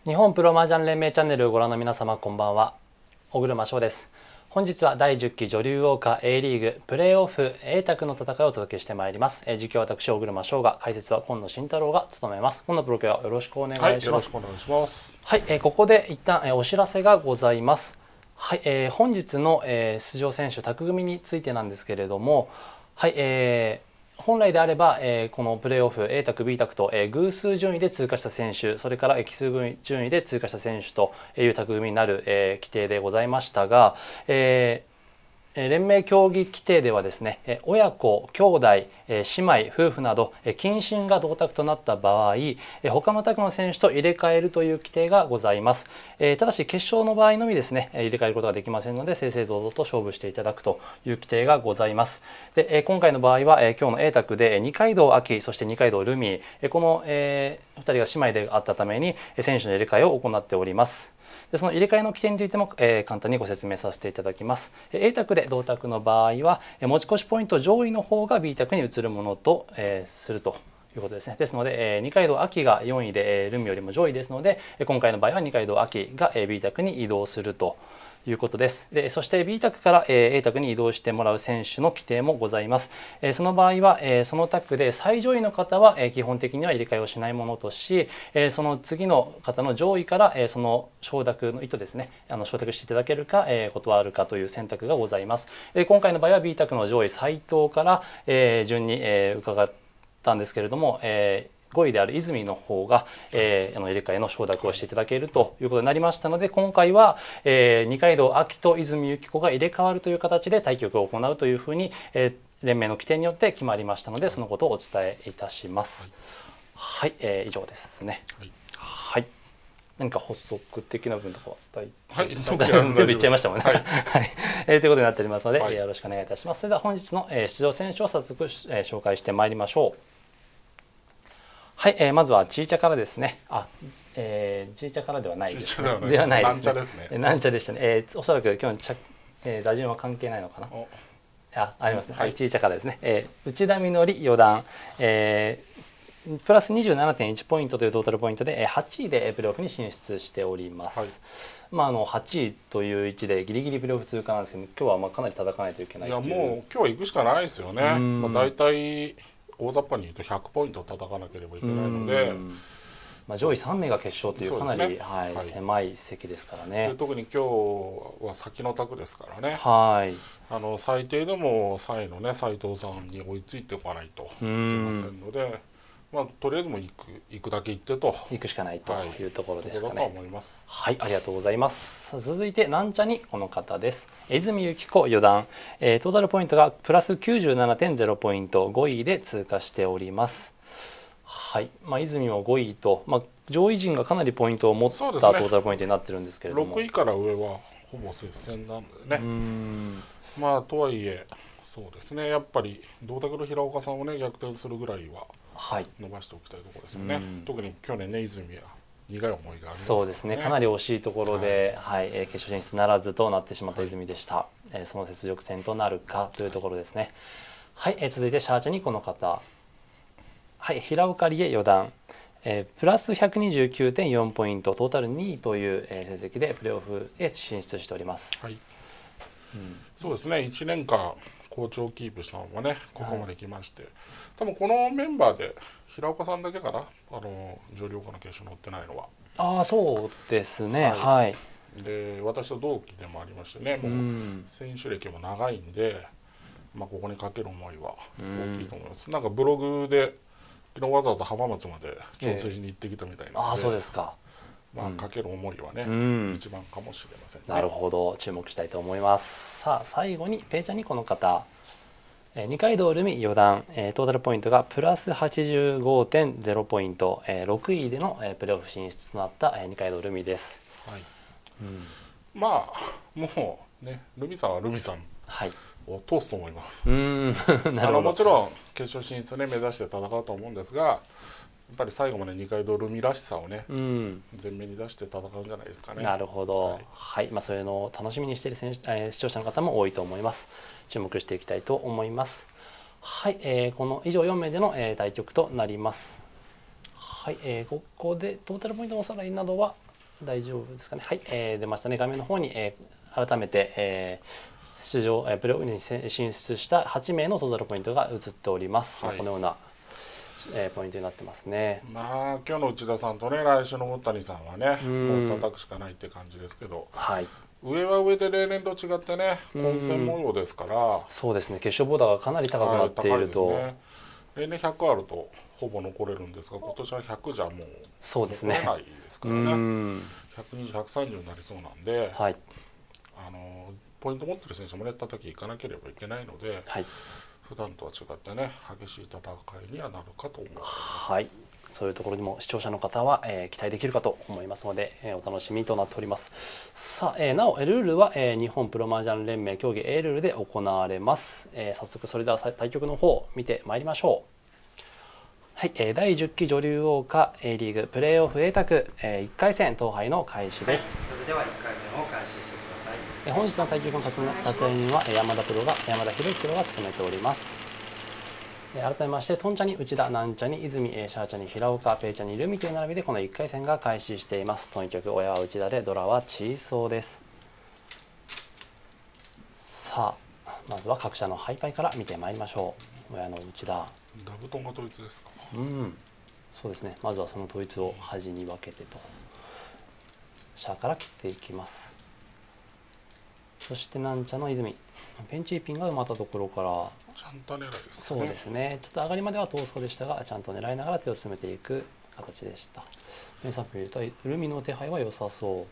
日本プロ麻雀連盟チャンネルをご覧の皆様こんばんは。小車翔です。本日は第10期女流桜花 A リーグプレーオフ A 卓の戦いをお届けしてまいります。実況は私小車翔が、解説は今野慎太郎が務めます。今野プロケはよろしくお願いします。 はい、よろしくお願いします。 はい、ここで一旦お知らせがございます。はい、本日の出場選手卓組についてなんですけれども、はい、本来であれば、このプレーオフ A 卓 B 卓と、偶数順位で通過した選手、それから奇数順位で通過した選手という卓組になる、規定でございましたが、連盟競技規定ではですね、親子、兄弟、姉妹、夫婦など近親が同卓となった場合、他の卓の選手と入れ替えるという規定がございます。ただし決勝の場合のみですね、入れ替えることができませんので、正々堂々と勝負していただくという規定がございます。で、今回の場合は今日の A 卓で二階堂亜希、そして二階堂ルミ、この2人が姉妹であったために選手の入れ替えを行っております。でその入れ替えの規定についても、簡単にご説明させていただきます。A 卓で同卓の場合は持ち越しポイント上位の方が B 卓に移るものと、するということですね。ですので、二階堂亜希が4位で、ルミよりも上位ですので、今回の場合は二階堂亜希が B 卓に移動するということです。でそして B 卓から A 卓に移動してもらう選手の規定もございます。その場合はその卓で最上位の方は基本的には入れ替えをしないものとし、その次の方の上位からその承諾の意図ですね、承諾していただけるか断るかという選択がございます。今回の場合は B 卓の上位斉藤から順に伺ったんですけれども、5位である泉の方が、入れ替えの承諾をしていただけるということになりましたので、今回は、二階堂亜希と泉由紀子が入れ替わるという形で対局を行うというふうに、連盟の規定によって決まりましたので、そのことをお伝えいたします。はい、以上ですね。はい、何か補足的な部分とか全部言っちゃいましたもんね。ということになっておりますので、よろしくお願いいたします。それでは本日の出場選手を早速紹介してまいりましょう。はい、まずはチーチャからですね。チーチャからではないですね。ではないですね。なんちゃでしたね。おそらく今日の打順は関係ないのかな。ありますね。はい、チーチャからですね。内田みのり四段、プラス 27.1 ポイントというトータルポイントで8位でプレーオフに進出しております。8位という位置でギリギリプレーオフ通過なんですけど、今日はかなり戦わないといけない。いやもう今日は行くしかないですよね。だいたい大雑把に言うと100ポイント叩かなければいけないので、 上位3名が決勝というかなり、狭い席ですからね。 特に今日は先の卓ですからね、最低でも3位のね斉藤さんに追いついておかないといけませんので、とりあえずも行くだけ行ってと行くしかないというところですかね。はい、ありがとうございます。続いてなんちゃにこの方です。泉由紀子四段、トータルポイントがプラス 97.0 ポイント、5位で通過しております。はい、泉も5位と、上位陣がかなりポイントを持ったトータルポイントになってるんですけれども、 6位から上はほぼ接戦なのでね。とはいえそうですね、やっぱり同卓の平岡さんをね逆転するぐらいは伸ばしておきたいところですよね。特に去年ね泉は苦い思いがありますからね。 そうですね、かなり惜しいところで、決勝進出ならずとなってしまった泉でした。その雪辱戦となるかというところですね。はい、続いてシャーチャにこの方、はい、平岡理恵四段、プラス 129.4 ポイント、トータル2位という成績でプレーオフへ進出しております。 そうですね、1年間好調をキープしたままねここまで来まして、多分このメンバーで平岡さんだけかな、女流花の決勝乗ってないのは。 そうですね。 で私と同期でもありましてね、もう選手歴も長いんで、ここにかける思いは大きいと思います。なんかブログで昨日わざわざ浜松まで調整しに行ってきたみたいなので、 そうですか。 かける思いはね、一番かもしれませんね。 なるほど、注目したいと思います。さあ最後にペイちゃんにこの方、二階堂ルミ四段、トータルポイントがプラス 85.0 ポイント、6位でのプレーオフ進出となった二階堂ルミです。 もうねルミさんはルミさんを通すと思います。もちろん決勝進出ね目指して戦うと思うんですが、やっぱり最後まで二階堂ルミらしさをね、前面に出して戦うんじゃないですかね。 なるほど。そういうのを楽しみにしている視聴者の方も多いと思います。注目していきたいと思います。この以上4名での対局となります。ここでトータルポイントのおさらいなどは大丈夫ですかね。はい、出ましたね。画面の方に、改めて、出場、プレーオフに進出した8名のトータルポイントが映っております。はい、このような、ポイントになってますね。 まあ今日の内田さんとね、来週の大谷さんはね、もう叩くしかないって感じですけど、 はい、 上は上で例年と違ってね、混戦模様ですから、 そうですね。決勝ボーダーがかなり高くなっていると、 はい、例年100あるとほぼ残れるんですが、今年は100じゃもうそうですね。 残れないですからね。120、130になりそうなんで、 はい、 ポイント持ってる選手もね、叩きいかなければいけないので、はい、普段とは違ってね、激しい戦いにはなるかと思います。 はい、そういうところにも視聴者の方は、期待できるかと思いますので、お楽しみとなっております。さあ、なおルールは、日本プロ麻雀連盟競技 A ルールで行われます。早速それでは対局の方を見てまいりましょう。はい、第10期女流王家 A リーグプレーオフ A 卓、1回戦統廃の開始です。 それでは1回戦を開始してください。 本日の対局の立会人は山田博之プロが務めております。改めましてトンチャに内田、ナンチャに泉、シャーチャに平岡、ペイチャにルミという並びでこの1回戦が開始しています。トン局親は内田でドラはチーソーです。さあまずは各社のハイパイから見てまいりましょう。親の内田、 ダブトンが統一ですか。 そうですね。まずはその統一を端に分けてとシャーから切っていきます。そしてナンチャの泉、ペンチーピンが埋まったところからちゃんと狙いですね。 そうですね。ちょっと上がりまでは遠そうでしたが、ちゃんと狙いながら手を進めていく形でした。ペンサップ入れたルミの手配は良さそう。ル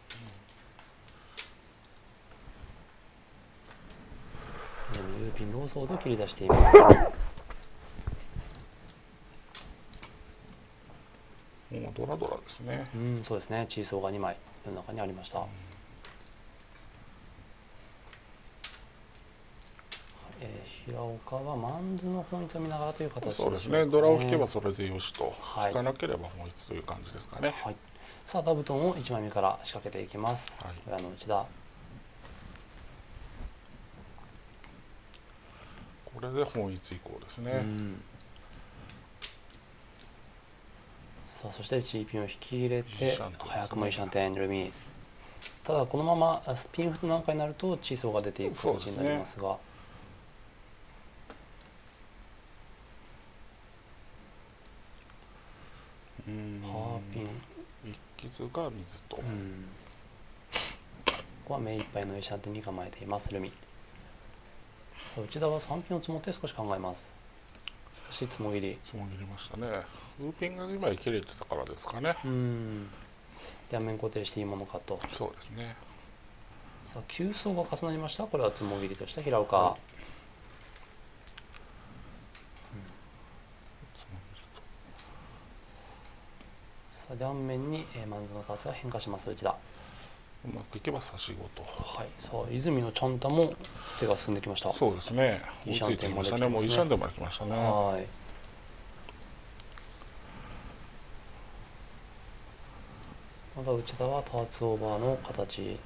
ーピンローソード切り出しています。 もうドラドラですね。 そうですね。チーソーが2枚の中にありました。平岡はマンズの本一を見ながらという形でしょうかね。 そうですね。ドラを引けばそれでよしと、引かなければ本一という感じですかね。 はい、さあダブトンを1枚目から仕掛けていきます。親の内田。 これで本一以降ですね。 さあそしてチーピンを引き入れて早くもイシャンテンルミ。ただこのままピンフとなんかになるとチーソーが出ていく形になりますが。パーピン一傷が水と、ここは目いっぱいのイシャンテンに構えていますルミ。さあ内田は3ピンを積もって少し考えます。しかしつもぎりましたね。ウーピンが2枚切れてたからですかね。 両面固定していいものかと。 そうですね。 さあ急走が重なりました。これはつもぎりとした平岡。さあ両面にマンズの数が変化します内田。 うまくいけば差し子と。 はい。さあ泉のチャンタも手が進んできました。 そうですね。追いついてきましたね。もうイシャンテンまで来ましたね。はい。 まだ内田はターツオーバーの形。 平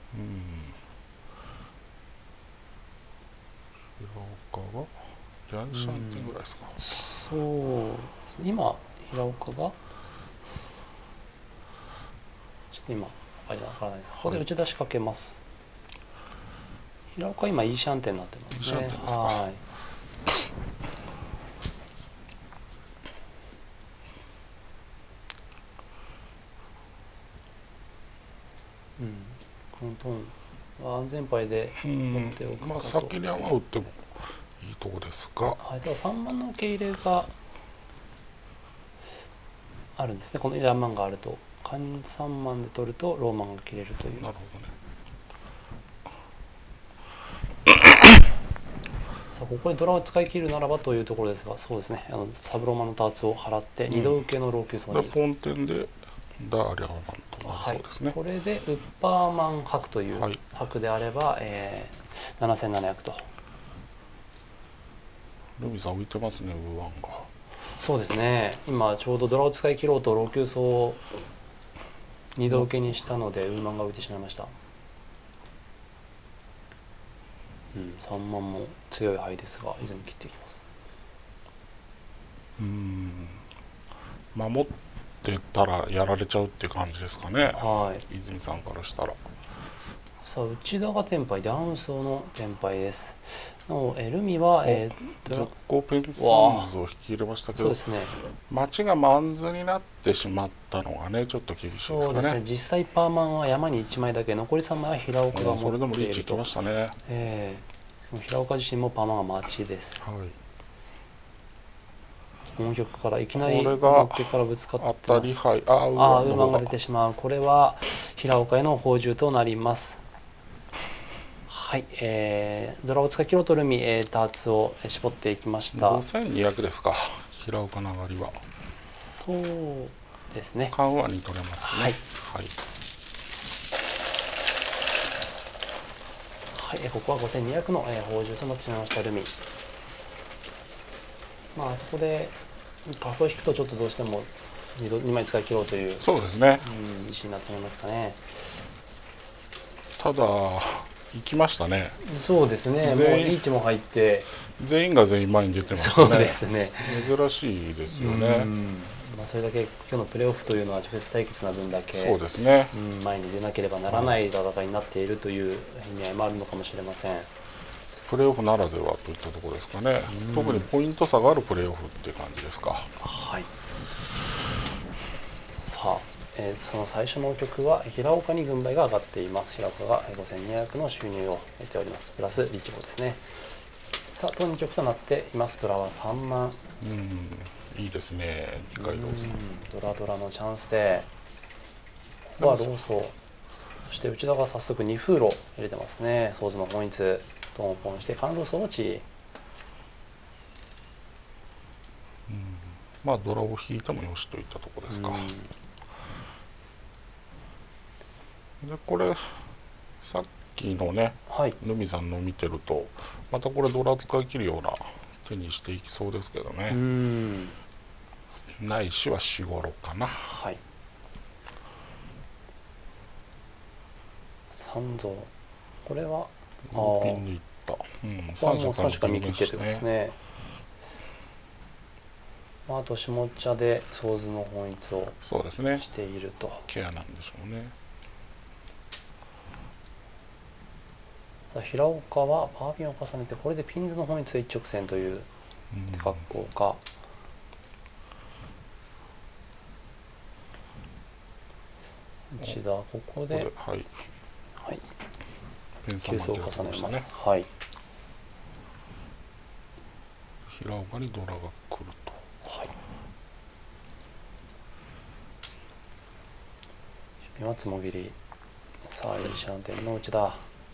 岡が3点ぐらいですか。 そうですね。今平岡がちょっと今あれだからないです。ここで内田仕掛けます。平岡今イーシャンテンになってますね。はい。このトーンは安全牌で持っておくかと。 先には打ってもいいとこですが、 はい、ただ3番の受け入れがあるんですね。このヤンマンがあると3万で取るとローマンが切れるという。 なるほどね。 さあここでドラを使い切るならばというところですが、そうですね。サブローマンのターツを払って2度受けのローキューソーに。 ポンテンでダーリャーマンとなりそうですね。 これでウッパーマン白という白であれば、7700と。 ルミさん浮いてますね、ウーワンが。 そうですね。今ちょうどドラを使い切ろうとローキューソーを2度受けにしたのでウーマンが浮いてしまいました。3万も強い牌ですが泉切っていきます。 守ってってたらやられちゃうっていう感じですかね、 はい、 泉さんからしたら。 さあ内田がテンパイでアンソーのテンパイです。ルミは続行ペンサンズを引き入れましたけど、 そうですね、 待ちがマンズになってしまったのがねちょっと厳しいですかね。 そうですね、実際パーマンは山に1枚だけ、残り3枚は平岡が持っていると。 それでもリーチきましたね。 平岡自身もパーマンが待ちです。はい、本局からいきなり乗ってからぶつかってます。 当たり牌、 ウーマンが出てしまう。これは平岡への宝珠となります。はい、ドラを使い切ろうとルミ、ダーツを絞っていきました。 5200ですか、平岡の上がりは。 そうですね、 緩和に取れますね。はい、 はい、ここは5200の宝珠となってしまいましたルミ。まああそこでパスを引くとちょっとどうしても2枚使い切ろうという、 そうですね、 意思になってしまいますかね。 ただ行きましたね。 そうですね、もうリーチも入って全員が全員前に出てましたね。 そうですね、 珍しいですよね。 まあそれだけ今日のプレーオフというのは直接対決な分だけそうですね、 前に出なければならない戦いになっているという意味合いもあるのかもしれません。 プレーオフならではといったところですかね。特にポイント差があるプレーオフっていう感じですか。 はい、さあその最初の曲は平岡に軍配が上がっています。平岡が5200の収入を得ております。プラスリーチ5ですね。さあ当2曲となっています。ドラは3万。 いいですね、二階堂さん。 ドラのチャンスでここはローソー、そして内田が早速2フーロ入れてますね。ソーズの本一トンポンしてカンローソー落ち。 まあドラを引いてもよしといったところですか。でこれさっきのね、ルミさんの見てるとまたこれドラ使い切るような手にしていきそうですけどね。ないしは4、5、6かな。はい、 三蔵、これはピンでいった。 3色見切ってってことですね。あと下茶でソーズの本一をしていると。 ケアなんでしょうね。 さあ平岡はパーピンを重ねてこれでピンズの本一で一直線という格好か。内田ここで急走を重ねます。はい、 平岡にドラが来ると。はい、 守備はつもぎり。さあイニシャンテンの内田。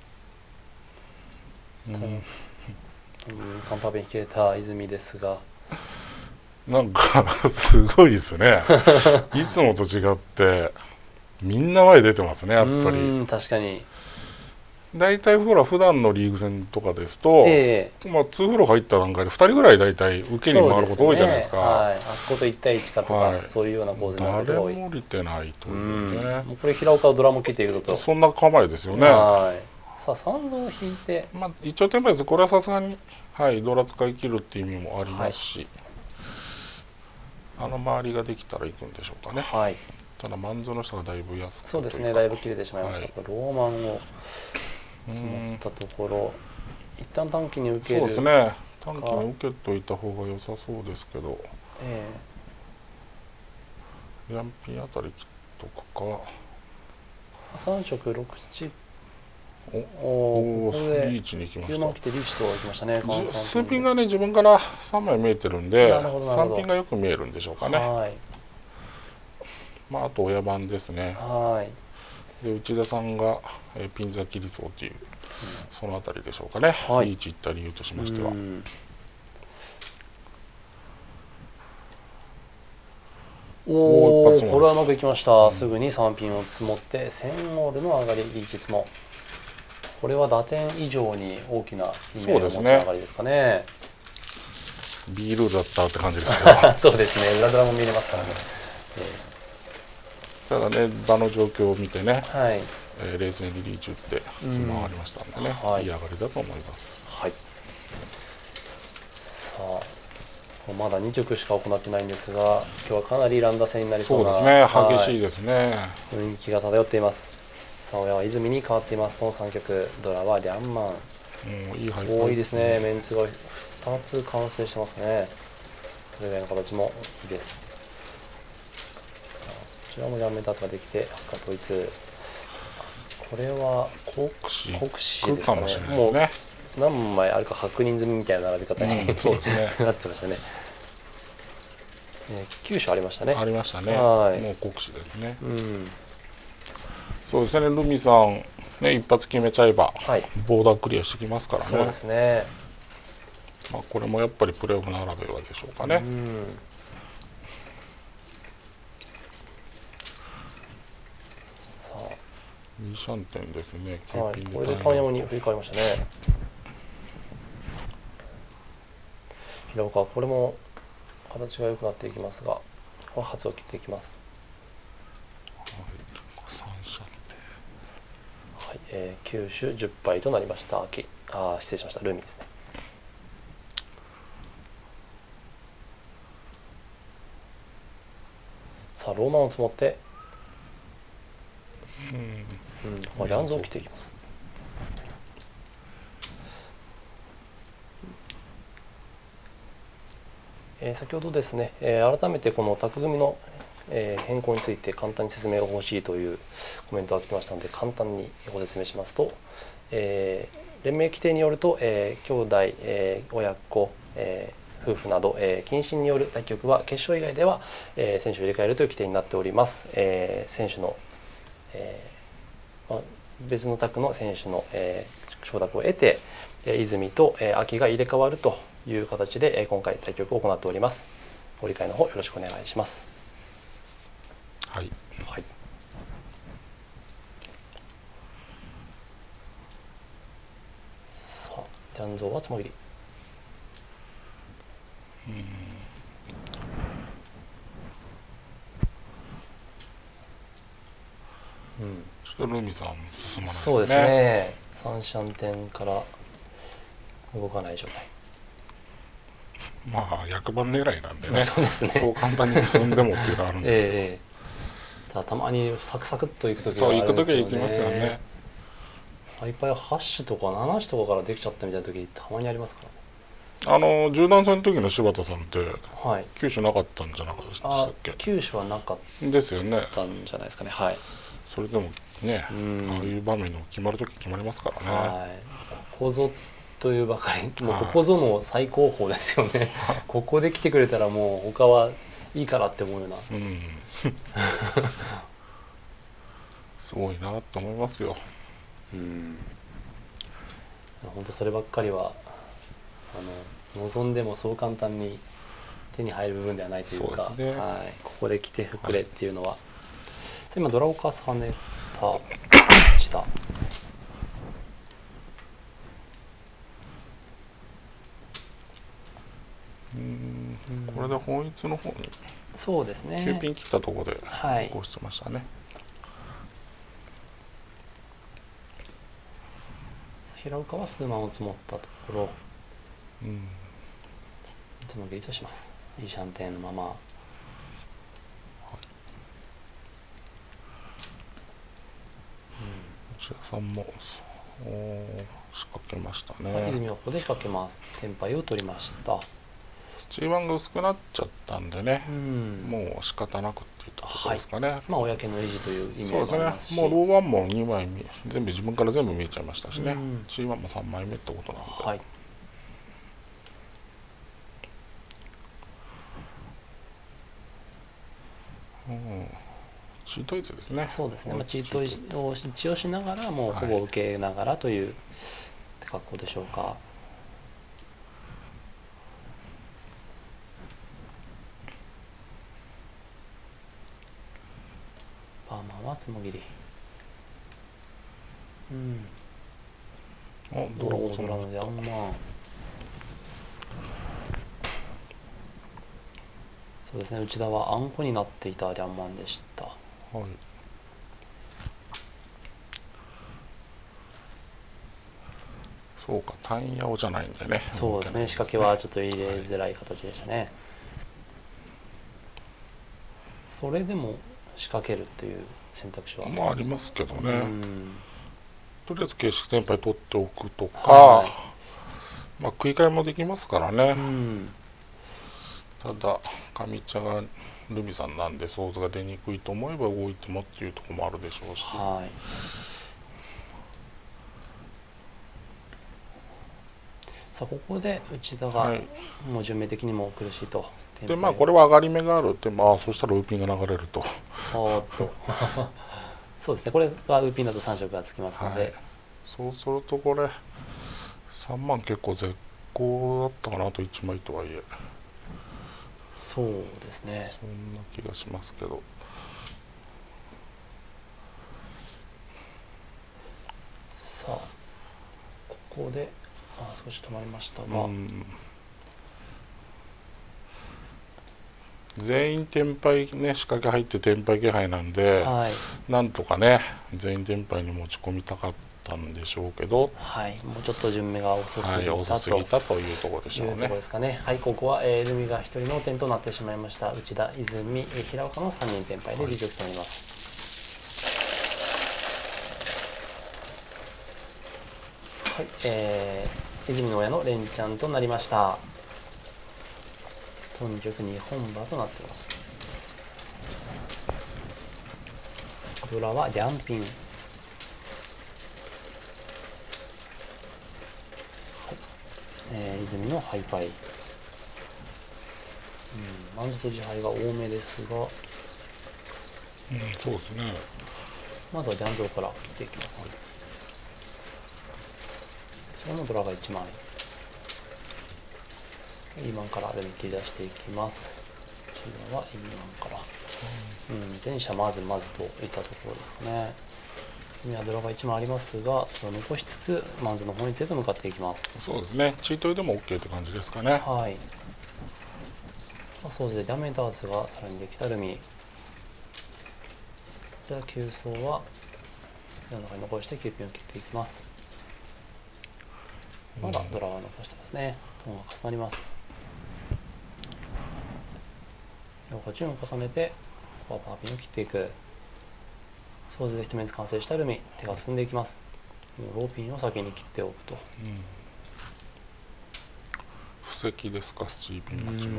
カンパベに切れた泉ですが、 なんかすごいですね。いつもと違ってみんな前出てますね、やっぱり。 確かに。 大体ほら普段のリーグ戦とかですと、まあ2フロー入った段階で2人ぐらい大体受けに回ること多いじゃないですか。 あそこと1対1かとか、そういうような構図になることが多い。 誰も降りてないというね。 もうこれ平岡をドラも切っていくと。 そんな構えですよね。 さあ三蔵を引いて、 まあ一応テンパです。これはさすがにドラ使い切るっていう意味もありますし、周りができたらいくんでしょうかね。ただマンズの人がだいぶ安く、 そうですね、だいぶ切れてしまいました。ローマンを積もったところ、一旦短期に受ける。 そうですね、短期に受けといた方が良さそうですけど、ヤンピンあたり切っとくか。 3色6チップ。 おリーチに行きました。 9万来てリーチと行きましたね。 数ピンがね自分から3枚見えてるんで、3ピンがよく見えるんでしょうかね。まああと親番ですね。で内田さんがピンザ切りそうっていうそのあたりでしょうかね。リーチいった理由としましては。 これはうまくいきました。すぐに3ピンを積もって1000オールの上がりリーチ積も。これは打点以上に大きな意味を持つ上がりですかね。 ビールだったって感じですけど。 そうですね、裏ドラも見れますからね。 ただね、場の状況を見てね、冷静にリーチ打ってつまがりましたんでね、いい上がりだと思います。 さあまだ2局しか行ってないんですが、今日はかなり乱打戦になりそうな。 そうですね、激しいですね。 雰囲気が漂っています。さあ親は泉に変わっています。この3局、ドラはリャンマン。 いい配多いですね。メンツが2つ完成してますね。それ以外の形もいいです。こちらもジャンメンターズができて赤統一。これは国士ですかもしれないですね。 何枚あるか確認済みみたいな並び方に、 そうですねなってましたね。9種ありましたね。 ありましたね。 はい、 もう国士ですね。 うん、 そうですね。ルミさんね、一発決めちゃえば、 はい、 ボーダークリアしてきますからね。 そうですね。 まあこれもやっぱりプレーオフならではでしょうかね。 うん、さあいいシャンテンですね。 はい、これで単山に振り替わりましたね。平岡はこれも形が良くなっていきますが、これは初を切っていきます。 三シャンテン、はい、9種10敗となりました。失礼しました。ルミですね。さあローマンを積もって、ヤンズを切っていきます。先ほどですね、改めてこの宅組の、変更について簡単に説明が欲しいというコメントが来てましたので、簡単にご説明しますと、連盟規定によると、兄弟、親子、夫婦など、近親による対局は決勝以外では、選手を入れ替えるという規定になっております。選手の、別の宅の選手の、承諾を得て、泉と、秋が入れ替わるという形で、今回対局を行っております。ご理解の方よろしくお願いします。 はい。 はい。さあ、断蔵はつもぎり。 ちょっとルミさん進まないですね。 そうですね。三シャンテンから動かない状態。 まあ役番狙いなんでね。 そうですね。 そう簡単に進んでもっていうのはあるんですけど。たまにサクサクっといく時があるんですよね。そう行く時は行きますよね。 ハイパイ8種とか7種とかからできちゃったみたいな時たまにありますからね。 柔軟戦の時の柴田さんって、 はい、 9種なかったんじゃなかったでしたっけ ？9種はなかったですよね。 たんじゃないですかね。はい。 それでもね、ああいう場面の決まる時決まりますからね。 はい。ここぞというばかり、もうここぞの最高峰ですよね。ここで来てくれたらもう他はいいからって思うような。 すごいなと思いますよ。 本当そればっかりは望んでもそう簡単に手に入る部分ではないというか、 ね、 はい、ここで来てくれっていうのは、はい、今ドラゴカス跳ねたしたこれで本一の方にそうですね 9ピン切ったところでこうしてましたね、はい、 平岡は数万を積もったところつもぎりとします。いいシャンテンのまま、はい、 内田さんも仕掛けましたね。 泉はここで仕掛けます。テンパイを取りました。 G1 が薄くなっちゃったんでね、もう仕方なくっていうところですかね。はい、 まあ公の維持という意味もありますし、 そうですね。もうロー1も2枚全部自分から全部見えちゃいましたしね。G1 も3枚目ってことなんで。はい。チートイツですね。 そうですね。チートイツを一応しながらもうほぼ受けながらという格好でしょうか。パーマンはつもぎり。 ドラゴンのヤンマン。そうですね。内田はあんこになっていたヤンマンでした。はい。 そうか、単八じゃないんでね。 そうですね、仕掛けはちょっと入れづらい形でしたね、はい、それでも仕掛けるっていう選択肢はまあありますけどね、とりあえず形式転廃取っておくとか、はい、まあ食い替えもできますからね、ただ上茶がルミさんなんで想像が出にくいと思えば動いてもっていうところもあるでしょうし、はい、 さあここで内田がもう順目的にも苦しいと。 でまあこれは上がり目があるって、まあそしたらウーピンが流れると。 おっとそうですね、これがウーピンだと3色がつきますので、はい、 そうするとこれ3万結構絶好だったかなと1枚とはいえ。 そうですね、 そんな気がしますけど。 さあここで少し止まりましたが、 全員転廃ね、仕掛け入って転廃気配なんで、はい、なんとかね全員転廃に持ち込みたかったんでしょうけど、 はい、もうちょっと順目が遅すぎたというところでしょうね。 いうところですかね。はい、ここはルミが1人の点となってしまいました。内田、泉、平岡の3人転廃で離局となります。はい、泉の親の連チャンとなりました。本局2本馬となっています。ドラはリャンピン、はい、泉のハイパイ、マンズと自敗が多めですが、 そうですね、 まずはジャンゾーから切っていきます。こちらのドラが1枚、イーマンからルミ切り出していきます。こちらはイーマンから、前者まずといったところですかね。今ドラが1枚ありますが、それを残しつつマンズの方に強く向かっていきます。 そうですね、チートでも OK って感じですかね。 はい。掃除でダメーターズがさらにできたルミ。じゃあ急走は世の中に残して9ピンを切っていきます。まだドラは残してますね。トーンが重なります。4、8を重ねてパーピンを切っていく。掃除で一面完成したルミ、手が進んでいきます。もうローピンを先に切っておくと。 布石ですか、スチーピン待ちの。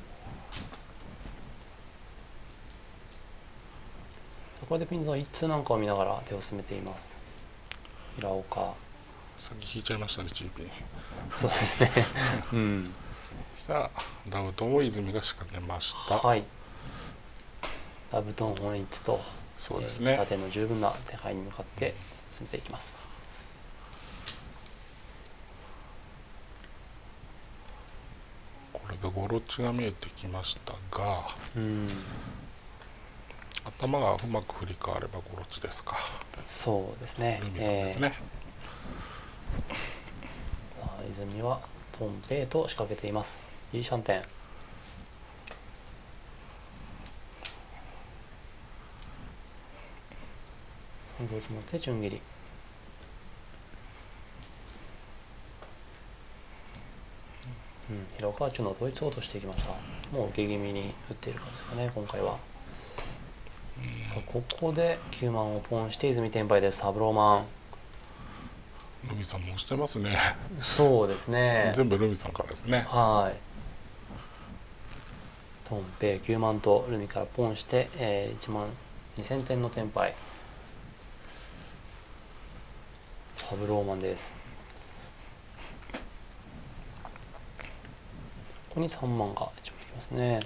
これでピンズの一通なんかを見ながら手を進めています。平岡。 先引いちゃいましたね、チーピン。 そうですね。 さあ、ダブトンを泉が仕掛けました。 はい。ダブトン本一と、 そうですね。 縦の十分な手配に向かって進めていきます。 これでゴロチが見えてきましたが、頭がうまく振り替わればゴロチですか。 そうですね。 ルミさんですね。 さあ泉はトンペイと仕掛けています。いいシャンテン。三蔵積もって順切り。平岡は中の統一を落としていきました。もう受け気味に打っている感じですかね、今回は。さあここで9万をポンして泉転売です。サブローマン。 ルミさんも押してますね。 そうですね。 全部ルミさんからですね。 はい。トンペイ9万とルミからポンして、1万2000点の転売。サブローマンです。ここに3万が1枚きますね。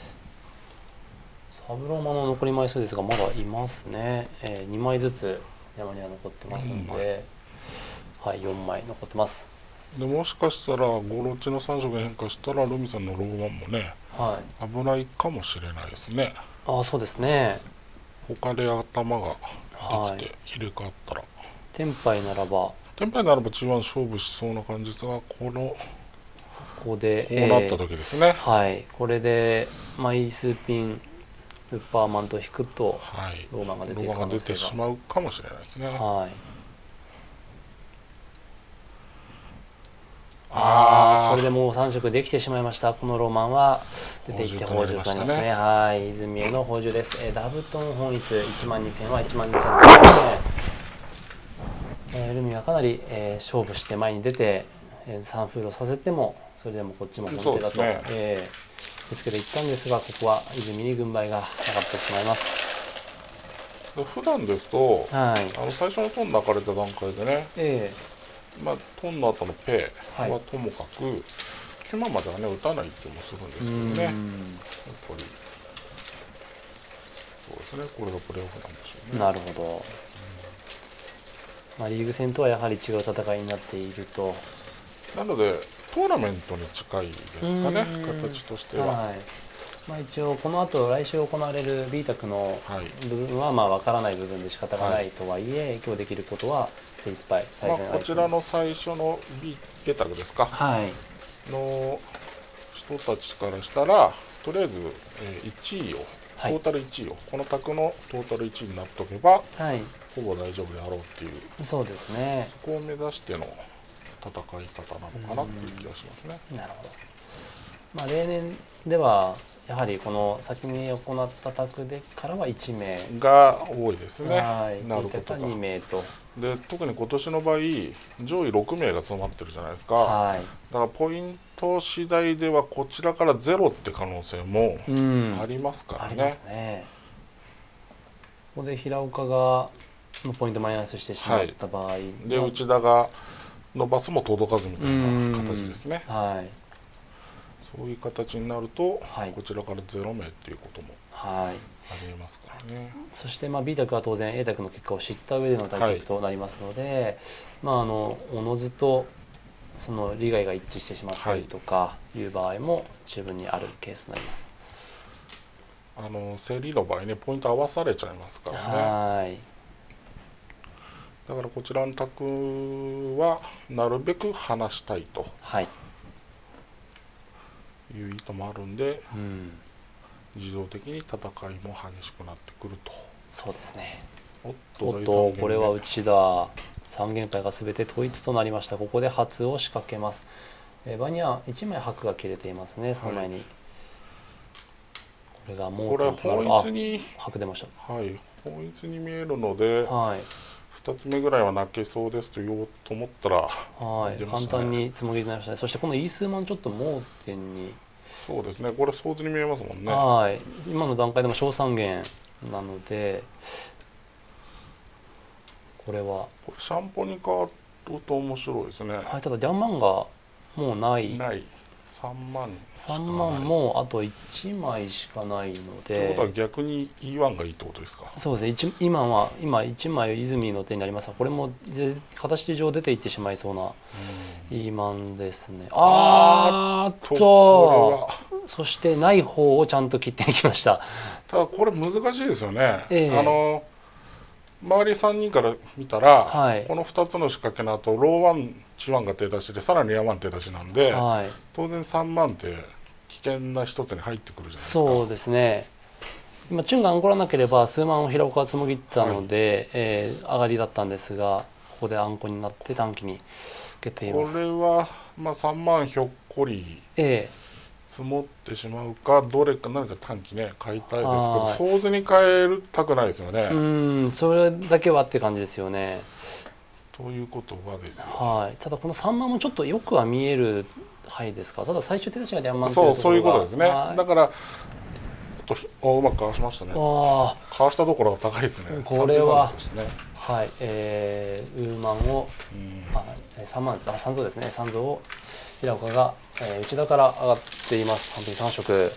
サブローマンの残り枚数ですがまだいますね。2枚ずつ山には残ってますので、はい、4枚残ってます。 でもしかしたらゴロチの3色に変化したらルミさんのローマンもね、はい、危ないかもしれないですね。 ああ、そうですね。 他で頭ができて入れ替わったら、 転廃ならば G1 勝負しそうな感じですが、 ここでこうなった時ですね。 はい、これで枚数ピンウッパーマンと引くと、 はい、 ローマンが出てしまうかもしれないですね。 はい。 これでもう3色できてしまいました。このロマンは出ていって宝珠となりますね。はい、泉への宝珠です。ダブトン本一12000は12000円。ルミはかなり、勝負して前に出て、3フードさせてもそれでもこっちも本手だと、ぶつけていったんですが、ここは泉に軍配が上がってしまいます。 普段ですと、最初のトン泣かれた段階でね、トンの後のペイはともかく9万まではね打たない気もするんですけどね、やっぱりそうですね、これがプレーオフなんでしょうね。 なるほど。リーグ戦とはやはり違う戦いになっていると。 なのでトーナメントに近いですかね、形としては。 一応この後来週行われる B 卓の部分は分からない部分で仕方がないとはいえ、今日できることは精一杯こちらの最初の B 卓ですか、の人たちからしたらとりあえず1位をトータル1位を、この卓のトータル1位になっておけば、ほぼ大丈夫であろうっていう、 そうですね、 そこを目指しての戦い方なのかなっていう気がしますね。 なるほど。例年ではやはりこの先に行った卓でからは1名が多いですね。 なることが2名と。 で特に今年の場合上位6名が詰まってるじゃないですか、だからポイント次第ではこちらからゼロって可能性もありますからね。 ここで平岡がポイントマイナスしてしまった場合、 で内田が伸ばすも届かずみたいな形ですね。そういう形になると、こちらから0名っていうこともありえますからね。 そして、B 卓は当然 A 卓の結果を知った上での対局となりますので、おのずとその利害が一致してしまったりとかいう場合も十分にあるケースになります。 競りの場合ね、ポイント合わされちゃいますからね。だからこちらの卓はなるべく離したいと。いう意図もあるんで、自動的に戦いも激しくなってくると。 そうですね。 おっとこれは内田3連敗が全て統一となりました。ここで初を仕掛けます。場には1枚白が切れていますね。その前に、これがもう本一に白出ました。 本一に見えるので、2つ目ぐらいは泣けそうですと言おうと思ったら、 簡単につもぎになりましたね。そしてこのイースーマンちょっと盲点に、 そうですね、これ想像に見えますもんね。 今の段階でも小3元なので、これシャンポに変わると面白いですね。 ただジャンマンがもうない 3万もあと1枚しかないので、ということは逆に E1 がいいってことですか。 そうですね、今1枚泉の手になりますが、これも形上出ていってしまいそうな E マンですね。そしてない方をちゃんと切っていきました。 ただこれ難しいですよね。周り3人から見たら、この2つの仕掛けの後ローワンチワンが手出しでさらにヤワン手出しなんで、当然3万って危険な一つに入ってくるじゃないですか。 そうですね。今チュンがアンコらなければ数万を平岡がつもぎったので、上がりだったんですが、ここでアンコになって短期に受けています。 これは3万ひょっこり積もってしまうか、何か短期ね買いたいですけど、想像に変えたくないですよね。 それだけはって感じですよね。 ということはですよ。 ただこの3万もちょっとよくは見える範囲ですか。ただ最終手出しが2万そういうことですね。だからうまくかわしましたね。かわしたところが高いですね。 これはウーマンを3万です。3増ですね。3増を平岡が内田から上がっています。本当に3色。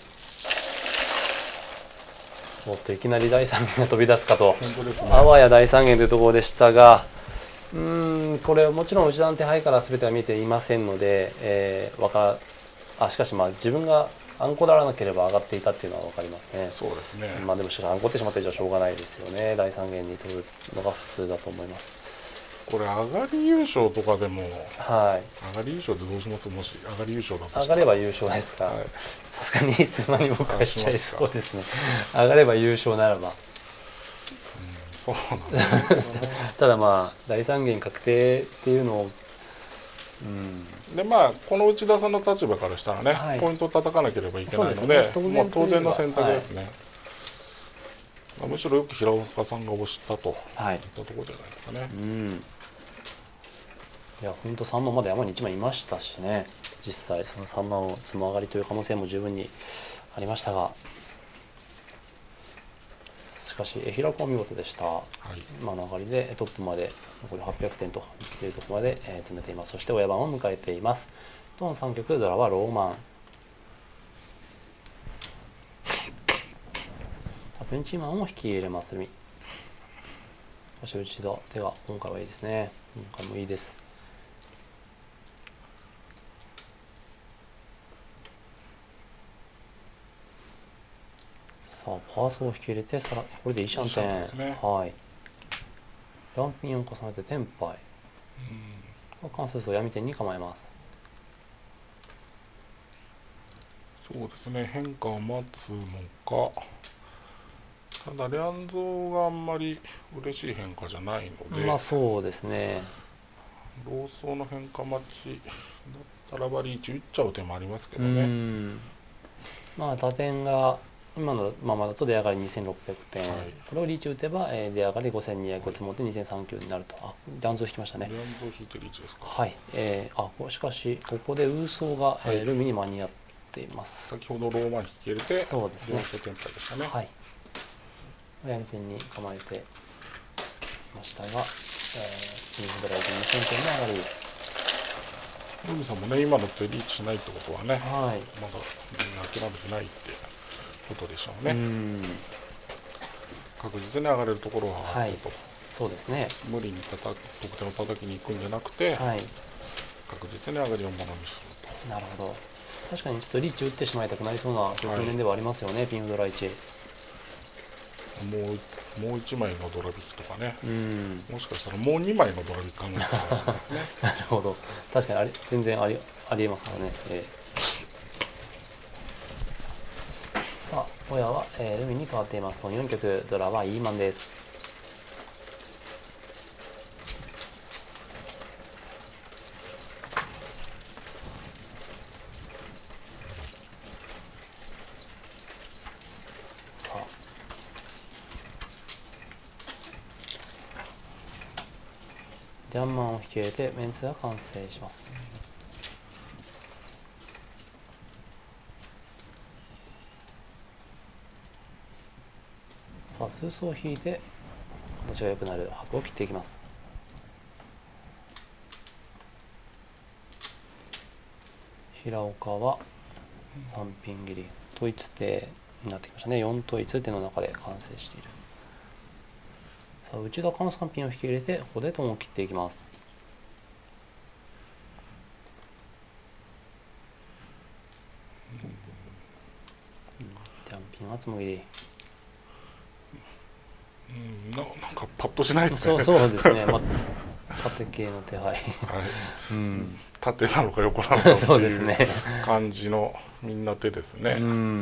もっといきなり第3元が飛び出すかと、あわや第3元というところでしたが、これもちろん内田の手配から全ては見ていませんので、しかし自分がアンコらなければ上がっていたっていうのは分かりますね。 そうですね。 でもアンコってしまった以上しょうがないですよね。第3元に取るのが普通だと思います。 これ上がり優勝とかでも、上がり優勝でどうします？もし上がり優勝だとしたら。 上がれば優勝ですか。さすがに数万に僕はしちゃいそうですね。上がれば優勝ならば。 そうなんですね。 ただ第3元確定っていうのをでまあこの内田さんの立場からしたらね、はい、ポイントを叩かなければいけないので、まあ、当然の選択ですね。はい、むしろよく平岡さんが押したといったところじゃないですかね。 いや本当3万まで山に1枚いましたしね、実際その3万をつも上がりという可能性も十分にありましたが、しかし平子は見事でした。はい、今の上がりでトップまで残り800点というところまで詰めています。そして親番を迎えています。トン3局、ドラはローマン。ベンチマンも引き入れます。そして内田手が今回はいいですね。今回もいいです。さあパーソーを引き入れてさらこれでいいシャンテン、ね、はい。ランピンを重ねてテンパイ。関数数を闇点に構えます。 そうですね、変化を待つのか。ただリャンゾーがあんまり嬉しい変化じゃないので、 まあそうですね。 ローソーの変化待ちだったらばリーチ打っちゃう手もありますけどね。 まあ打点が今のままだと出上がり2600点、はい、これをリーチ打てば出上がり5200積もって2039になると。あ、リャンゾー引きましたね。 リャンゾー引いてリーチですか。 はい。しかしここでウーソーが、ルミに間に合っています。 先ほどローマン引き入れて、 そうですね。 4勝テンパイでしたね。 はい。闇点に構えてましたが、インフライト2000点の上がり。 ルミさんもね、今のってリーチしないってことはね、 はい、 まだ諦めてないってことでしょうね。確実に上がれるところは上がってと、はい、 そうですね。 無理に得点を叩きに行くんじゃなくて、はい、確実に上がりをものにすると。 なるほど。確かにちょっとリーチ打ってしまいたくなりそうな局面ではありますよね、はい、ピンフドラ1。 もう1枚のドラ引きとかね、もしかしたらもう2枚のドラ引き考えたかもしれないですね。 なるほど、確かに全然ありえますからね。さあ親は、ルミに変わっています。4局、ドラはイーマンです。ジャンマンを引き入れてメンツが完成します。さあ数層を引いて形が良くなる白を切っていきます。平岡は3ピン切り統一手になってきましたね。4統一手の中で完成している。さあ内田間3ピンを引き入れてここでトンを切っていきます。ジャンピンはつもぎり。 なんかパッとしないですね。 そうですね。縦系の手配。はい。 縦なのか横なのかっていう感じのみんな手ですね。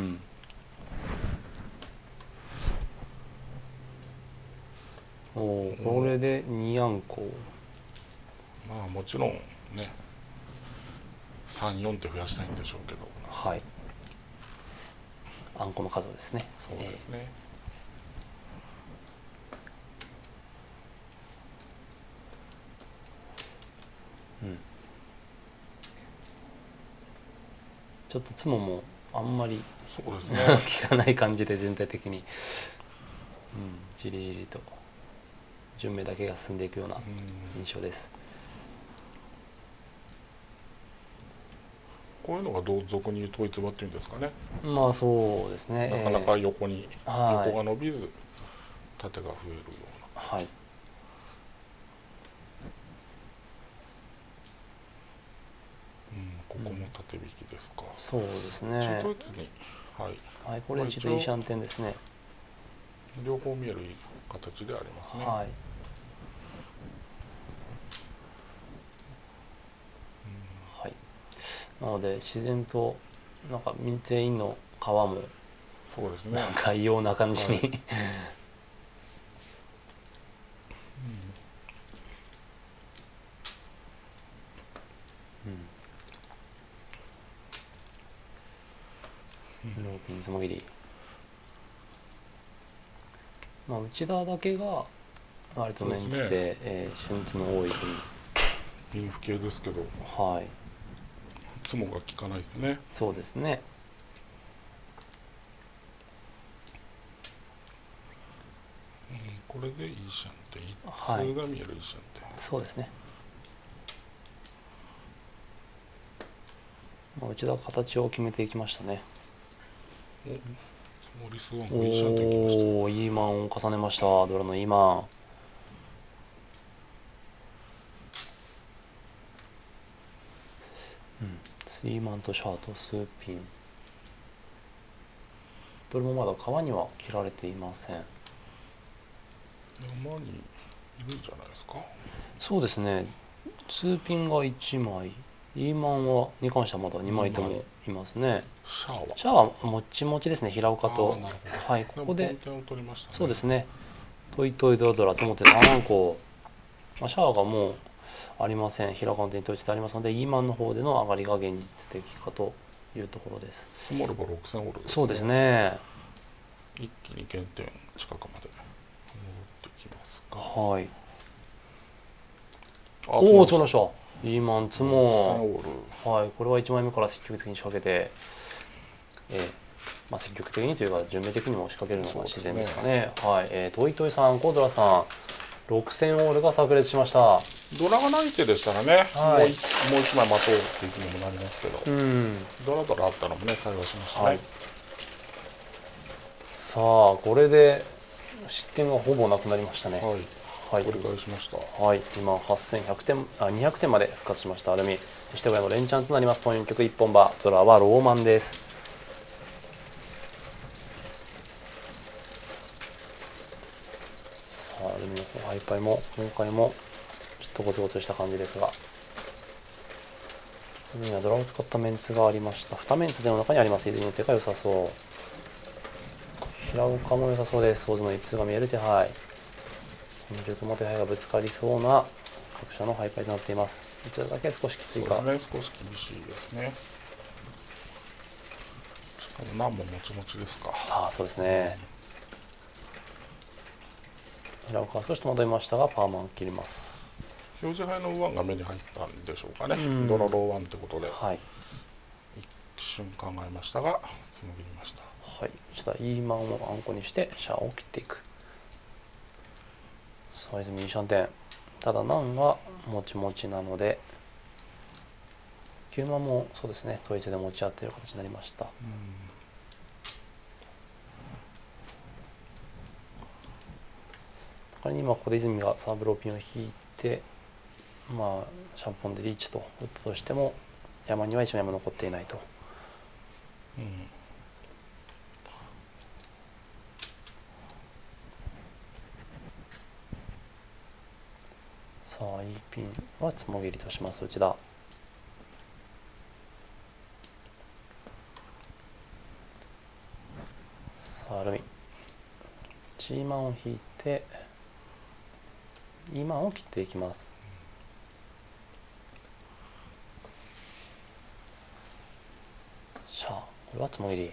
これで2あんこ。 まあもちろんね、3、4って増やしたいんでしょうけど。 はい。あんこの数ですね。 そうですね。 ちょっとツモもあんまりそうですね効かない感じで全体的に、じりじりと順目だけが進んでいくような印象です。 こういうのが俗に言う統一場っていうんですかね。 まあそうですね。 なかなか横が伸びず縦が増えるような。 はい。 ここも縦引きですか。 そうですね。 中統一に、 はい。これ一度いいシャンテンですね。 両方見える形でありますね。 はい。はい。なので自然となんか全員の皮もそうですね。 なんか異様な感じにピンつもぎり。まあ内田だけが割とメンツで、俊ツの多いピンフ系ですけど、 はい、 ツモが効かないですね。 そうですね。 これでいいじゃんって一通が見えるいいじゃんって、 そうですね。まあ、内田は形を決めていきましたね。 つもりすごいいいじゃんっていきました。 おお、いいマンを重ねました。ドラのいいマン。スイーマンとシャーとスーピン、どれもまだ皮には切られていません。 山にいるんじゃないですか。 そうですね。スーピンが1枚、イーマンはに関してはまだ2枚ともいますね。シャアはもちもちですね、平岡と。はい、ここでそうですね、トイトイドラドラ積もって3個、シャアがもうありません。平岡の手に統一でありますので、イーマンの方での上がりが現実的かというところです。 積もれば6000オールですね。 そうですね。 一気に原点近くまで戻ってきますか。 はい。おお、積もりました。イーマン積も。はい、これは1枚目から積極的に仕掛けて、積極的にというか順命的にも仕掛けるのが自然ですかね。はい、トイトイさん、コードラさん、6000オールが炸裂しました。 ドラがない手でしたらね、もう1枚待とうっていう気にもなりますけど、ドラドラあったのもね、採用しましたね。はい、 さあ、これで失点がほぼなくなりましたね。 はい、折り返しました。 はい、今8100点、200点まで復活しましたアルミ。そして親の連チャンとなります。本局1本馬、ドラはローマンです。さあ、アルミのハイパイも今回もちょっとゴツゴツした感じですが、アルミはドラを使ったメンツがありました。2メンツでの中にあります。いずれに手が良さそう。平岡も良さそうです。オズの一通が見える手配。本局も手配がぶつかりそうな各社のハイパイとなっています。こちらだけ少しきついか。 そうですね、少し厳しいですね。しかも何ももちもちですか。 ああ、そうですね。平岡は少し戸惑いましたが、パーマン切ります。 表示牌のウワンが目に入ったんでしょうかね。ドラローワンってことで、はい、一瞬考えましたがつもぎりました。 はい、そしたらイーマンをあんこにしてシャアを切っていく。サイズミーシャンテン、ただナンがもちもちなので9万もそうですね、統一で持ち合っている形になりました。仮に今ここで泉がサーブローピンを引いて、シャンポンでリーチと打ったとしても山には一枚も残っていないと。さあ、いいピンはつもぎりとします。内田。さあ、アルミ。チーマンを引いて、イーマンを切っていきます。さあ、これはつもぎり。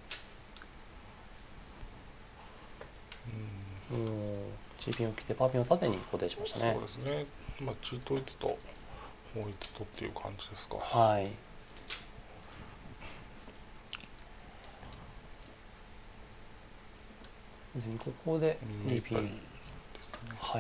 チーピンを切ってパーピンを縦に固定しましたね。 そうですね。中統一ともう一とっていう感じですか。 はい。ここでいいピン。はい。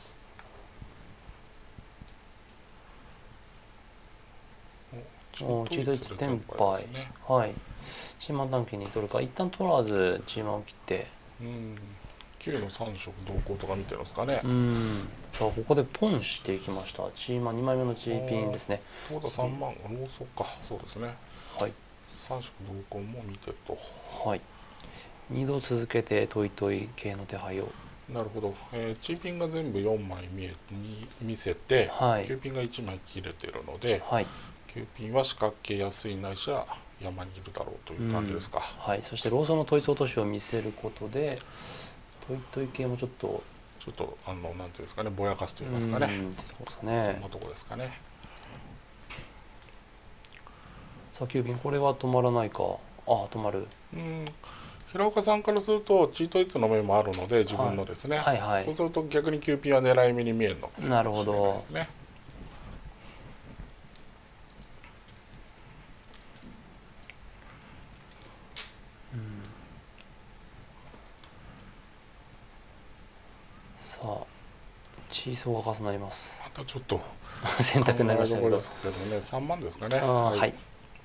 チートイツテンパイ。はい。チーマン短期に取るか、一旦取らずチーマンを切って。 9の3色同行とか見てますかね。 さあ、ここでポンしていきました。チーマン2枚目のチーピンですね。 ということは3万ローソか。そうですね。 はい。 3色同行も見てと。 はい。2度続けてトイトイ系の手配を。 なるほど。チーピンが全部4枚見せて、9ピンが1枚切れてるので、9ピンは仕掛けやすいないしは山にいるだろうという感じですか。 はい。そしてローソンの統一落としを見せることで、トイトイ系もちょっとなんていうんですかね、ぼやかすと言いますかね。そんなとこですかね。 さあ、9ピンこれは止まらないか。 ああ止まる。 平岡さんからするとチートイツの面もあるので自分のですね、 はいはいはい、 そうすると逆に9ピンは狙い目に見えるのかもしれないですね。 なるほど。さあチーソーが重なります。 またちょっと選択になりましたけど、 3万ですかね。 はい、はい、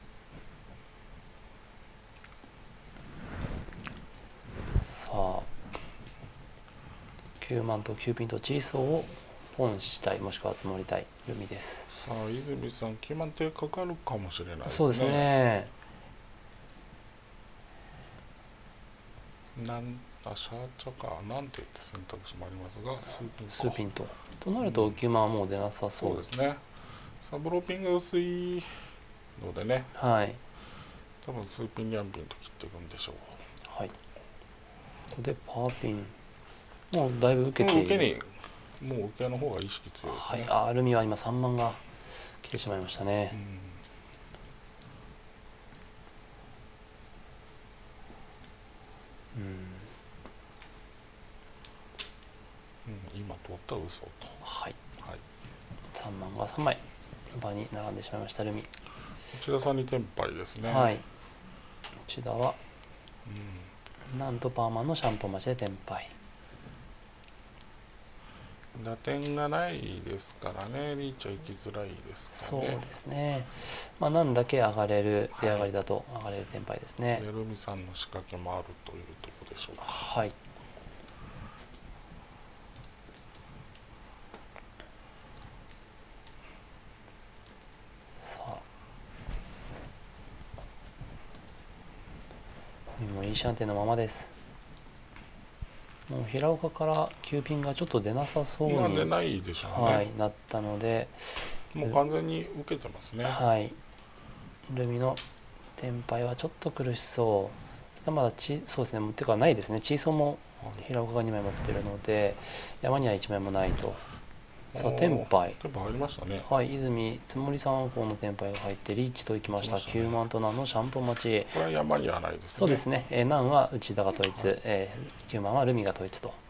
さあ9万と9ピンとチーソーをポンしたい、もしくは積もりたいルミです。 さあ泉さん9万手かかるかもしれないですね。 そうですね。 シャーチャかなんていって選択肢もありますが数ピンとなると9万はもう出なさそう、 そうですね。サブローピンが薄いのでね、 はい、 多分数ピン2ピンと切っていくんでしょう。 はい、ここでパーピンもうだいぶ受けている。 もう受けの方が意識強いですね。 はい、ルミは今3万が来てしまいましたね。 今取った嘘と。 はい、はい、3万が3枚場に並んでしまいましたルミ。 内田さんにテンパイですね。 はい、内田は、なんとパーマンのシャンポン待ちでテンパイ。 打点がないですからね、リーチは行きづらいですかね。 そうですね。なんだけ上がれる、出上がりだと上がれるテンパイですね。 ルミさんの仕掛けもあるというところでしょうか。 はい。さあ、もういいシャンテンのままです。もう平岡から9ピンがちょっと出なさそうに、 出ないでしょうね。 はい、なったので、 もう完全に受けてますね。 はい。ルミのテンパイはちょっと苦しそう。まだそうですね、っていうかないですね。チーソーも平岡が2枚持っているので、山には1枚もないと。さあ、テンパイ。 テンパイ入りましたね。 はい、泉、つもりさん方のテンパイが入ってリーチといきました。9万とナンのシャンポン待ち。 これは山にはないですね。 そうですね。ナンは内田が統一、9万はルミが統一と。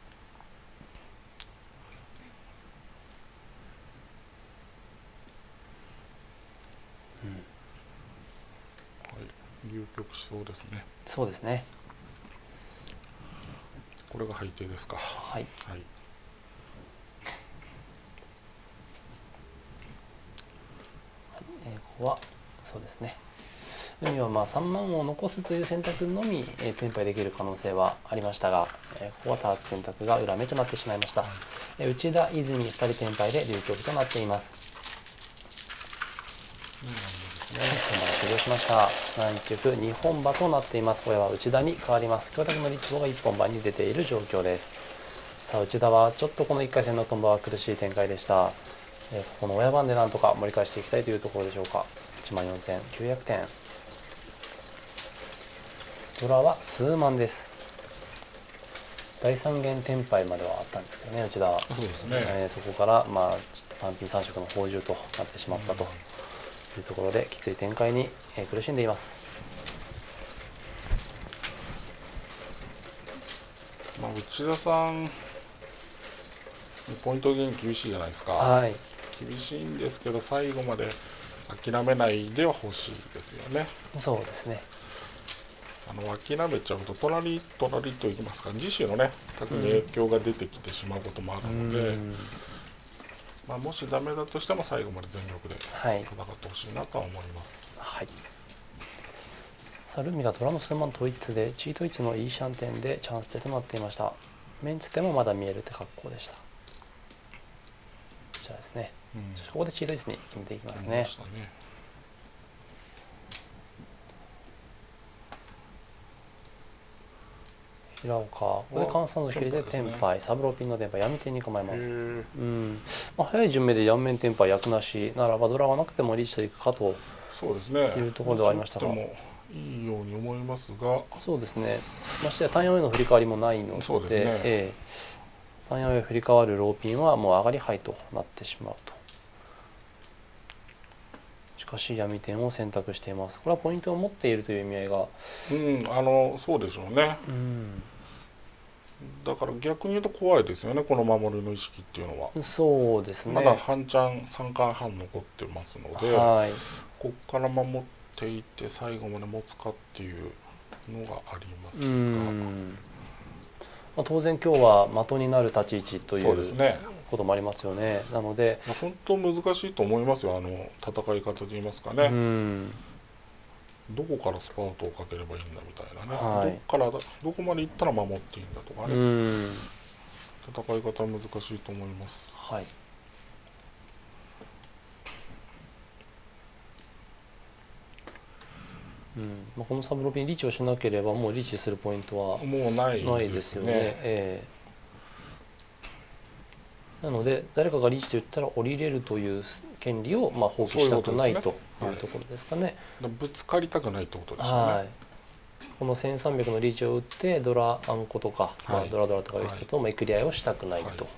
流局しそうですね。 そうですね。 これが配定ですか。 はい。 はい。 ここはそうですね。海は3万を残すという選択のみ、テンパイできる可能性はありましたが、ここはターツ選択が裏目となってしまいました。内田、泉2人テンパイで流局となっています。終了しました。南極2本馬となっています。これは内田に変わります。今日だけの立棒が1本馬に出ている状況です。さあ内田はちょっとこの1回戦のトンボは苦しい展開でした。この親番でなんとか盛り返していきたいというところでしょうか。14,900点。ドラは数万です。第3弦テンパイまではあったんですけどね、内田は。 そうですね。 そこからちょっと単品3色の宝珠となってしまったというところできつい展開に苦しんでいます。 内田さんポイントゲイン厳しいじゃないですか。 はい、 厳しいんですけど最後まで諦めないでは欲しいですよね。 そうですね。 諦めちゃうとトラリといきますか、次週のね卓に影響が出てきてしまうこともあるので、もしダメだとしても最後まで全力で戦ってほしいなとは思います。 はい。さあルミがドラの数万統一でチート1のいいシャンテンでチャンス手となっていました。メンツでもまだ見えるって格好でした。こちらですね。ここでチート1に決めていきますね。平岡、ここで換算の切りでテンパイ、サブローピンのテンパイ、闇点に構えます。早い順目で闇面テンパイ、役なしならばドラがなくてもリーチといくかというところではありましたが、 いいように思いますが、 そうですね。ましてや単4への振り替わりもないので、単4へ振り替わるローピンはもう上がり牌となってしまうと。しかかし闇点を選択しています。これはポイントを持っているという意味合いが、 そうでしょうね。だから逆に言うと怖いですよね、この守りの意識っていうのは。 そうですね。 まだ半チャン3巻半残ってますので、ここから守っていって最後まで持つかっていうのがありますが、当然今日は的になる立ち位置ということもありますよね。なので本当難しいと思いますよ、戦い方といいますかね。どこからスパートをかければいいんだみたいなね、どこまで行ったら守っていいんだとかね、戦い方は難しいと思います。 このサブロビにリーチをしなければもうリーチするポイントはもうないですよね。なので誰かがリーチと言ったら降りれるという権利を放棄したくないというところですかね。 ぶつかりたくないってことですよね。 この1300のリーチを打ってドラあんことか、ドラドラとかいう人とめくり合いをしたくないと。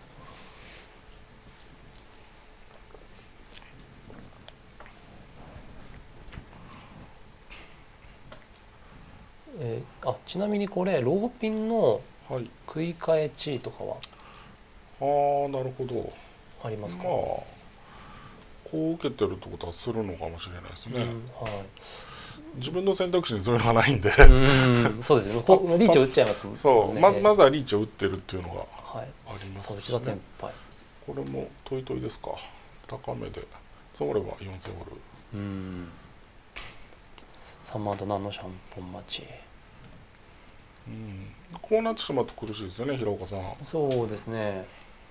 ちなみにこれローピンの食い替え地位とかは、 なるほど、 ありますか。 こう受けてるってことはするのかもしれないですね。自分の選択肢にそういうのがないんでそうですね、リーチを打っちゃいますもんね。 そうまずはリーチを打ってるっていうのがありますしね。これもトイトイですか、高めでそれは4000オール、 3万と何のシャンポン待ち。 こうなってしまうと苦しいですよね、平岡さん。 そうですね。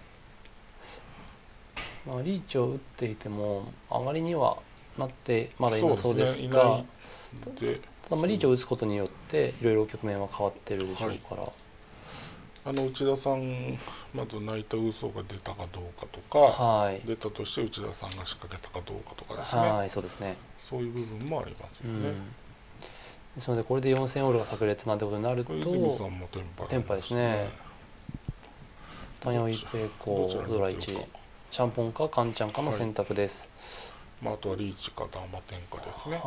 リーチを打っていても上がりにはなってまだいなそうですが、ただリーチを打つことによっていろいろ局面は変わってるでしょうから、 内田さんまず泣いた嘘が出たかどうかとか、出たとして内田さんが仕掛けたかどうかとかですね。 そうですね。 そういう部分もありますよね。 ですのでこれで4000オールが炸裂なんてことになると泉さんもテンパですね。単陽一平行ドラ1シャンポンかカンチャンかの選択です。 あとはリーチかダーマテンかですね。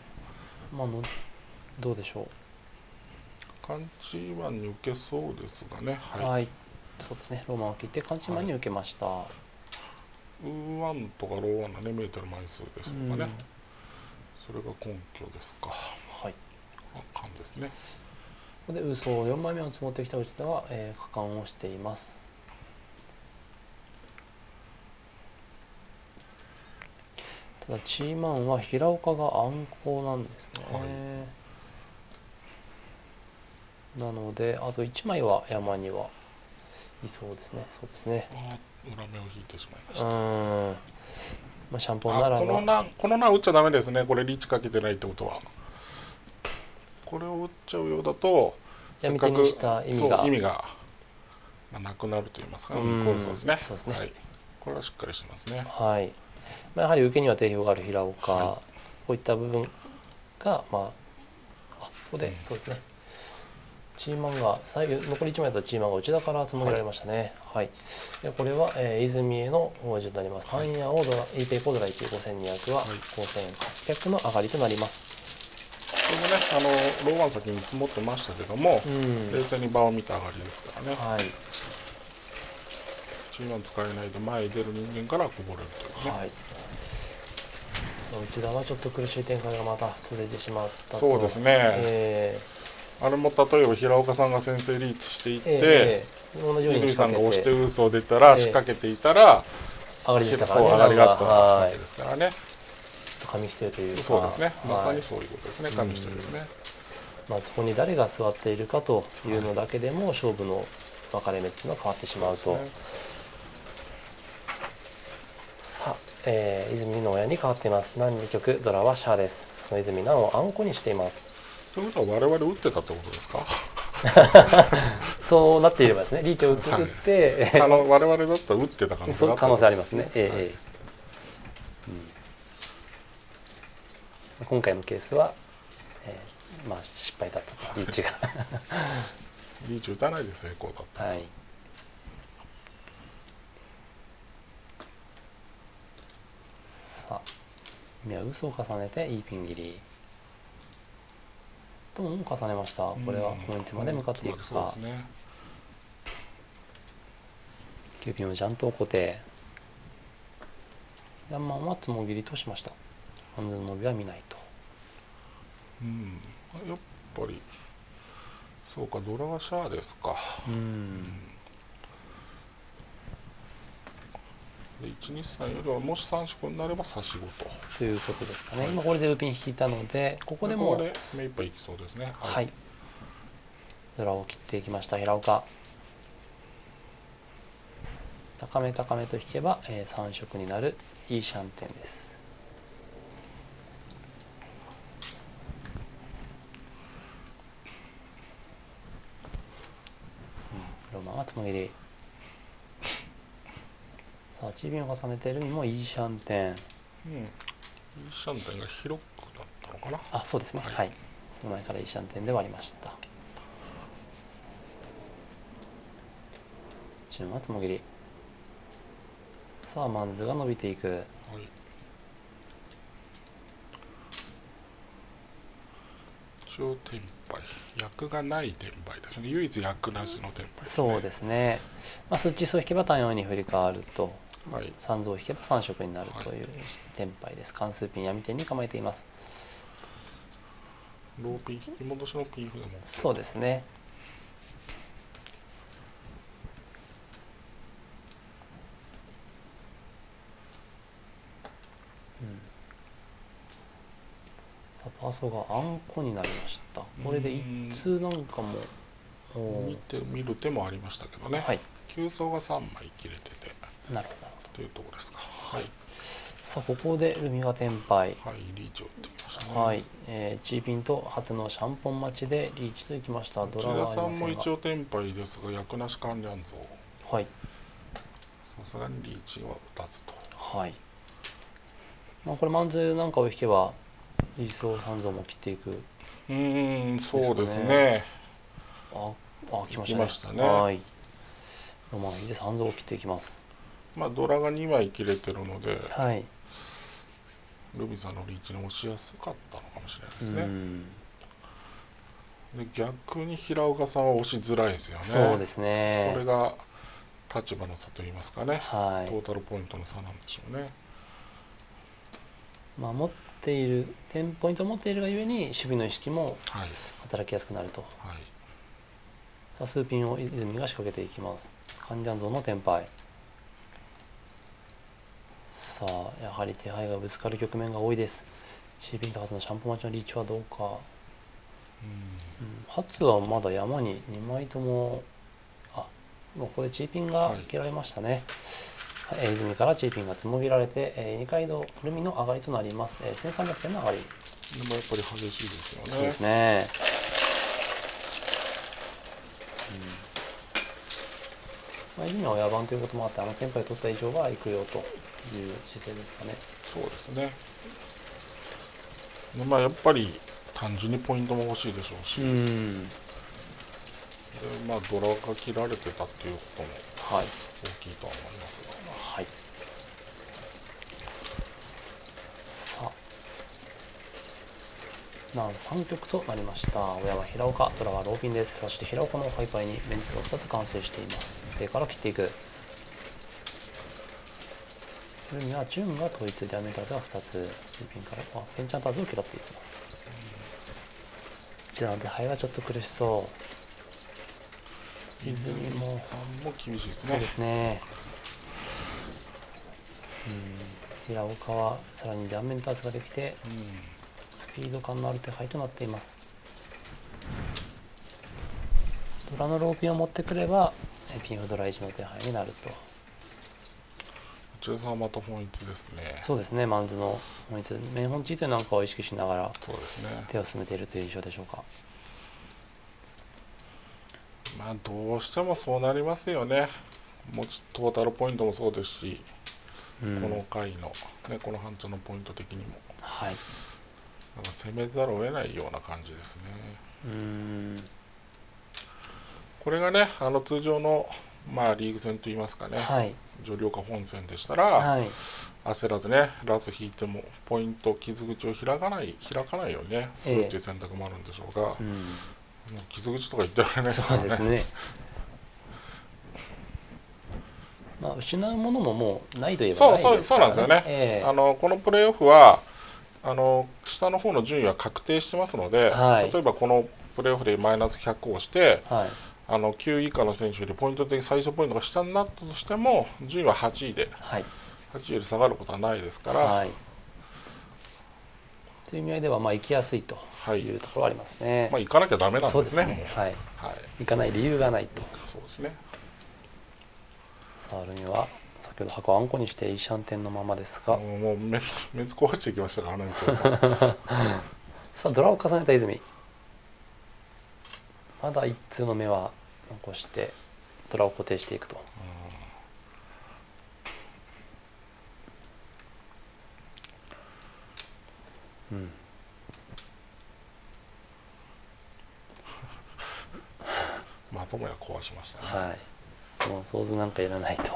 どうでしょう。 カンチーマンに受けそうですがね。 そうですね。ローマンを切ってカンチーマンに受けました。 ウーワンとかローワンのね見えてる枚数でしょうかね。それが根拠ですか。勘ですね。 ここで嘘を4枚目を積もってきた内田は果敢をしています。ただチーマンは平岡が暗行なんですね。なのであと1枚は山にはいそうですね。そうですね。 裏目を引いてしまいました。 シャンポンならこの打っちゃダメですね。これリーチかけてないってことは。これを打っちゃうようだとせっかく意味がなくなると言いますか、そうですね。これはしっかりしてますね。 やはり受けには定評がある平岡、こういった部分がここでそうですね。チーマンが残り1枚だったチーマンが内田からつもぎられましたね。これは泉への順になります。単夜をイペイコドラ1 5200は5800の上がりとなります。 これもねローワン先に積もってましたけども、冷静に場を見た上がりですからね。チーマン使えないで前に出る人間からこぼれるというね。 内田はちょっと苦しい展開がまた続いてしまったと。 そうですね。あれも例えば平岡さんが先制リーチしていって泉さんが押して嘘を出たら仕掛けていたら上がりでしたからね。 上がりがあったわけですからね。 紙一重というか。 そうですね。まさにそういうことですね。紙一重ですね。 そこに誰が座っているかというのだけでも勝負の分かれ目っていうのは変わってしまうと。さあ、泉の親に変わっています。南2局ドラはシャアです。その泉南をあんこにしています。 ということは我々打ってたってことですか？ そうなっていればですね。リーチを打って我々だったら打ってた可能性があった。 可能性ありますね。今回のケースは、失敗だったリーチがリーチ打たないで成功だった。 さあ君は嘘を重ねていいピン切りとも重ねました。これは本一まで向かっていくか。9ピンをジャント固定。ヤンマンはつもぎりとしました。ハンズの伸びは見ないと。 やっぱりそうか、ドラがシャアですか。で123よりはもし3色になれば差し子ということですかね。今これでルーピン引いたので、ここでも目いっぱいいきそうですね。 はい、ドラを切っていきました平岡。高め高めと引けば、3色になるいいシャンテンです。ロマンはつもぎり。さあチービンを重ねてルミもいいシャンテン。 いいシャンテンが広くなったのかな。 あ、そうですね。はい。その前からいいシャンテンではありました。順はつもぎり。さあマンズが伸びていく。 一応転売、役がない転売ですね。唯一役なしの転売ですね。そうですね。スッチスを引けば単4に振り変わると、三蔵を引けば3色になるという転売です。関数ピン闇点に構えています。 ローピン引き戻しのピンフでも。 そうですね。パーソがあんこになりました。これで一通なんかも見る手もありましたけどね。はい。急走が3枚切れてて。 なるほど。 というところですか。はい。 さあここでルミが転売。 はい、リーチを打ってきましたね。 はい。チーピンと初のシャンポン待ちでリーチといきました。 ドラはありませんが。内田さんも一応転売ですが、役なし関連像。 はい。 さすがにリーチは打たずと。 はい。これマンズなんかを引けば。理想半蔵も切っていく。 そうですね。 来ましたね。はい。ロマン引いて半蔵を切っていきます。 ドラが2枚切れてるので、 はい。 ルミさんのリーチに押しやすかったのかもしれないですね。で逆に平岡さんは押しづらいですよね。 そうですね。 これが立場の差といいますかね。 はい。 トータルポイントの差なんでしょうね。 持っているポイントを持っているがゆえに守備の意識も働きやすくなると。はい、さあ数ピンを泉が仕掛けていきます。関ジャン像の転敗。さあやはり手配がぶつかる局面が多いです。チーピンと初のシャンポン待ちのリーチはどうか。初はまだ山に2枚とももうここでチーピンが受けられましたね。泉からチーピンがつもぎられて、二階堂ルミの上がりとなります。1300点の上がり。 でもやっぱり激しいですよね。 そうですね。泉は親番ということもあって、テンパイを取った以上は行くよという姿勢ですかね。 そうですね。でやっぱり単純にポイントも欲しいでしょうし。でドラが切られてたっていうことも大きいとは思いますが。 はい。さあ難3局となりました。親は平岡、ドラはローピンです。そして平岡のハイパイにメンツが2つ完成しています。手から切っていく。ルミは順が統一でアメーターズが2つ。チーピンからペンチャンターズを嫌っていきます。じゃあ手配がちょっと苦しそう。 泉さんも厳しいですね。 そうですね。平岡はさらに断面ターズができて、スピード感のある手配となっています。ドラのローピンを持ってくればピンフドラ1の手配になると。こちらさんはまた本一ですね。 そうですね。マンズの本一、メン本チートなんかを意識しながら手を進めているという印象でしょうか。 どうしてもそうなりますよね。トータルポイントもそうですし、この回の、この半丁のポイント的にも、なんか攻めざるを得ないような感じですね。これがね通常のまあリーグ戦といいますかね、 はい、 女流化本戦でしたら、はい、焦らずねラス引いてもポイント傷口を開かないようにねするっていう選択もあるんでしょうが、もう傷口とか言ってられないですからね。 そうですね。まあ、失うものももうないといえばないですからね。 そうなんですよね。このプレーオフは下の方の順位は確定してますので、はい、例えばこのプレーオフでマイナス100をして、はい、9位以下の選手よりポイント的最初ポイントが下になったとしても順位は8位で、はい、8位より下がることはないですから、はい、 という意味合いではまあ行きやすいというところはありますね。はい、 まあ、行かなきゃダメなんですね。 そうですね、はいはい、行かない理由がないと。 そうですね。 さあルミは先ほど箱をあんこにしてイシャンテンのままですが、 もうメンツ壊していきましたからね。 さあドラを重ねた泉、まだ一通の目は残してドラを固定していくと。うん、 まともや壊しましたね。 はい、もう想像なんかいらないと。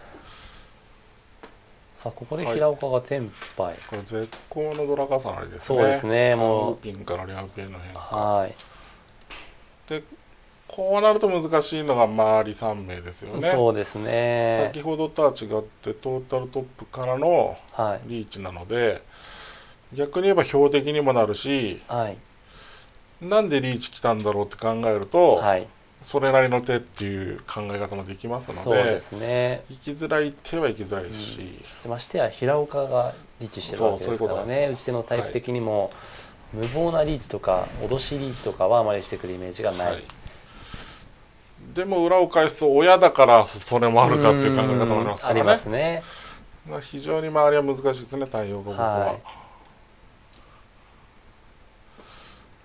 さあここで平岡がテンパイ、 これ絶好のドラ重なりですね。 そうですね。もうルーピンからリャウピンの変化、 はい、 でこうなると難しいのが周り3名ですよね。 そうですね。 先ほどとは違ってトータルトップからのリーチなので、はい、逆に言えば標的にもなるし、はい、なんでリーチ来たんだろうって考えると、はい、それなりの手っていう考え方もできますので、 そうですね、 行きづらい手は行きづらいですし、 ましてや平岡がリーチしてるわけですからね。打ち手のタイプ的にも、はい、無謀なリーチとか脅しリーチとかはあまりしてくるイメージがない、はい、 でも裏を返すと親だからそれもあるかっていう考え方もありますからね。 ありますね。 非常に周りは難しいですね、対応が僕は、はい、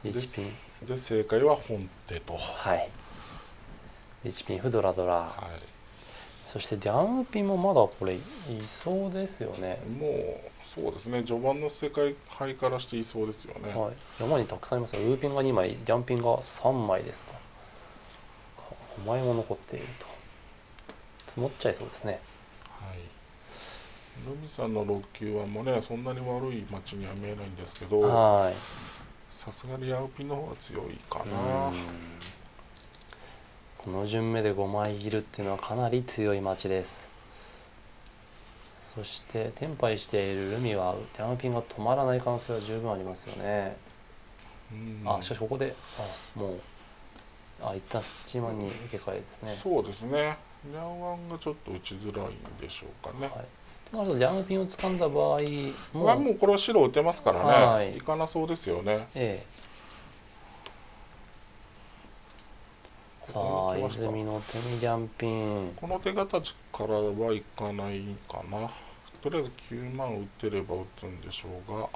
1ピンで正解は本手と、 はい、1ピンフドラドラ、はい、そしてデャウンピンもまだこれいそうですよね。 もうそうですね、序盤の世界杯からしていそうですよね。 はい、山にたくさんいますが、ウーピンが2枚デャウンピンが3枚ですか。5枚も残っていると積もっちゃいそうですね。 はい、ルミさんの6球はもねそんなに悪いマッチには見えないんですけど、さすがにヤウピンの方が強いかな。 この順目で5枚いるっていうのはかなり強いマッチです。そしてテンパイしているルミはデャウンピンが止まらない可能性は十分ありますよね。しかしここでもう一旦スチーマンに受け替えですね。 そうですね。ヤンワンがちょっと打ちづらいんでしょうかね。はい、 となるとヤンピンを掴んだ場合もうこれは白打てますからね。はい、いかなそうですよね。 さあ泉の手にヤンピン。 この手形からはいかないかな。とりあえず9万打ってれば打つんでしょうが。はい、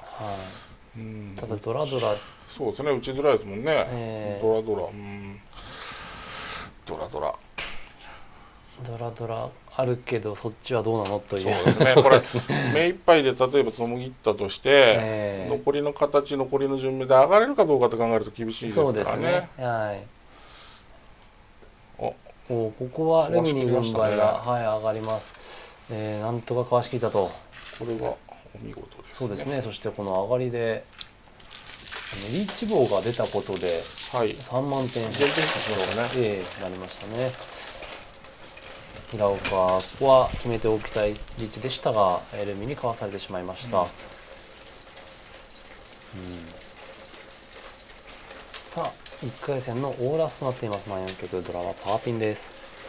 ただドラドラ。 そうですね、打ちづらいですもんね。ドラドラ。 ドラあるけどそっちはどうなのという。 そうですね。これ目いっぱいで例えばつむぎったとして、残りの形残りの順目で上がれるかどうかって考えると厳しいですからね。そうですね。はい。ここはルミニ軍配が、はい、上がります。なんとかかわしきったと。 これはお見事ですね。 そうですね。そしてこの上がりでリーチ棒が出たことで3万点減点しましたね。なりましたね。平岡、ここは決めておきたいリーチでしたがルミにかわされてしまいました。さあ1回戦のオーラスとなっています。4局ドラはパーピンです。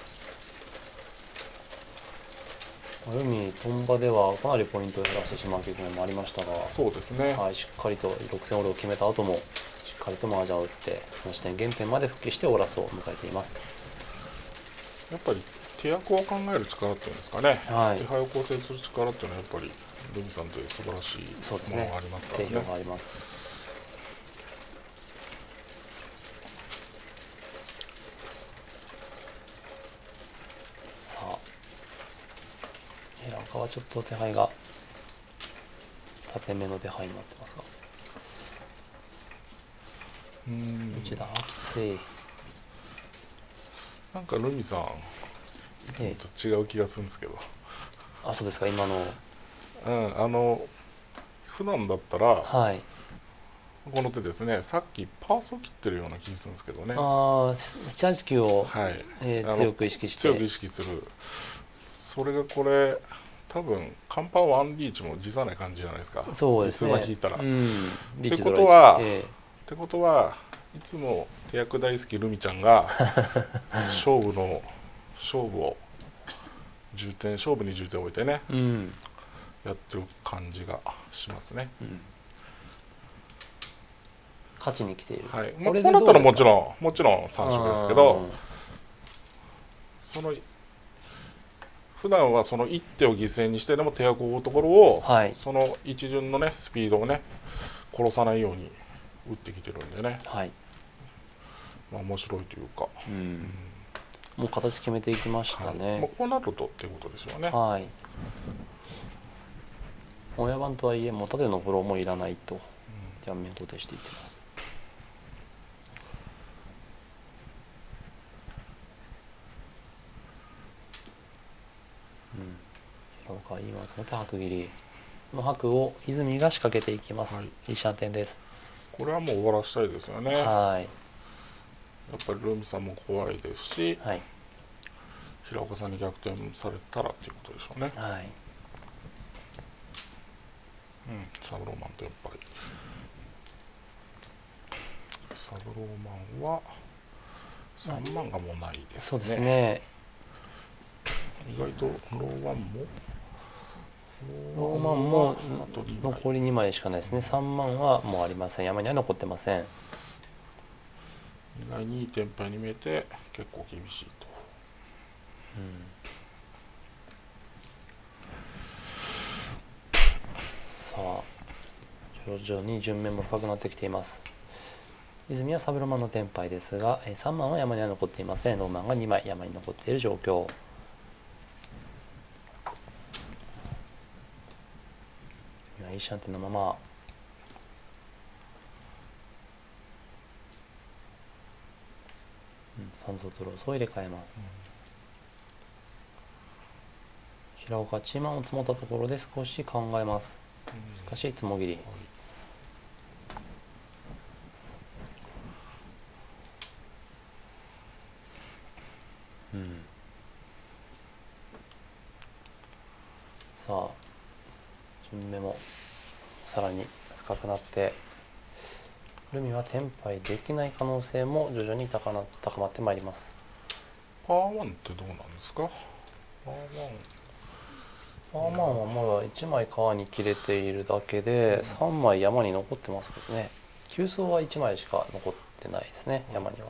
ルミトンバではかなりポイントを減らしてしまう局面もありましたが、 そうですね、 はい、しっかりと6戦オールを決めた後もしっかりとマージャンを打って3視点原点まで復帰してオーラスを迎えています。 やっぱり手役を考える力っていうんですかね、はい、手配を構成する力っていうのはやっぱりルミさんって素晴らしいものがありますからね。 定評があります。さあ平岡はちょっと手配が縦めの手配になってますが、内田はきつい。 なんかルミさんつもと違う気がするんですけど、 あ、そうですか。今の普段だったら、 はい、 この手ですね、さっきパースを切ってるような気がするんですけどね。 ああ、789を、 はい、 強く意識して強く意識する。それがこれ多分カンパーワンリーチも辞さない感じじゃないですか。 そうですね。 椅子が引いたら。 ってことは、いつも手役大好きルミちゃんが勝負を勝負に重点を置いてね、やってる感じがしますね。 勝ちに来ている。 はい。こうなったらもちろん3色ですけど、普段はその一手を犠牲にしてでも手役を追うところを、はい、その一巡のねスピードをね殺さないように打ってきてるんでね、はい、まあ面白いというか、 もう形決めていきましたね。 はい、まあ、こうなるとっていうことでしょうね。 はい。親番とはいえもう縦のフォローもいらないと両面固定していってます。平岡いい松本白切りの白を泉が仕掛けていきます。はい、いいシャンテンです。 これはもう終わらせたいですよね。 はい。 やっぱりルミさんも怖いですし、はい、平岡さんに逆転されたらっていうことでしょうね。はい。サブローマンとやっぱりサブローマンは3万がもうないですね。 そうですね。 意外とローマンも残り2枚しかないですね。3万はもうありません。山には残ってません。 意外にいいテンパイに見えて結構厳しいと。 さあ徐々に順目も深くなってきています。泉はサブローマンのテンパイですが、3万は山には残っていません。ローマンが2枚山に残っている状況。いいシャンテンのまま三層トロースを入れ替えます。平岡チーマンを積もったところで少し考えます。しかしつもぎり、さあ順目もさらに深くなって、ルミはテンパイできない可能性も徐々に高まってまいります。 パー1ってどうなんですか？パー1はまだ1枚川に切れているだけで3枚山に残ってますけどね。急走は1枚しか残ってないですね、山には。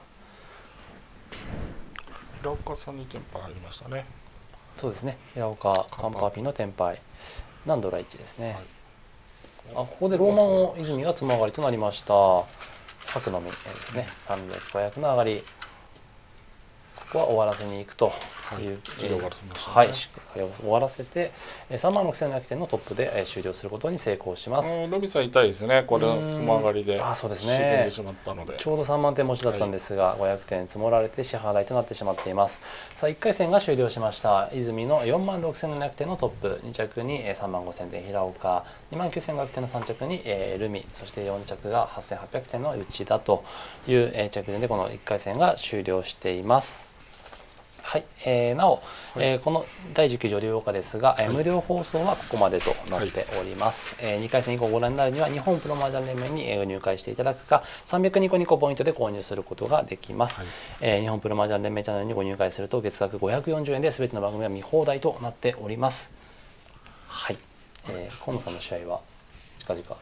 平岡さんにテンパイ入りましたね。 そうですね、平岡カンパーピンのテンパイ何ドラ1ですね。ここでローマンを泉がつま上がりとなりました。白のみですね、300、500の上がり。ここは終わらせに行くという、はい、しっかり終わらせて36,700点のトップで終了することに成功します。 ロビさん痛いですね、これのつま上がりでそうです沈んでしまったので、 ちょうど3万点持ちだったんですが、500点積もられて支払いとなってしまっています。さあ1回戦が終了しました。泉の46,700点のトップ、2着に35,000点平岡、29,500点の3着にルミ、そして4着が8,800点の内田という着順でこの1回戦が終了しています。はい、なお、この第19条両岡ですが、無料放送はここまでとなっております。2回戦以降ご覧になるには日本プロ麻雀連盟に入会していただくか、300ニコニコポイントで購入することができます。日本プロ麻雀連盟チャンネルにご入会すると月額540円で全ての番組が見放題となっております。はい、河野さんの試合は近々。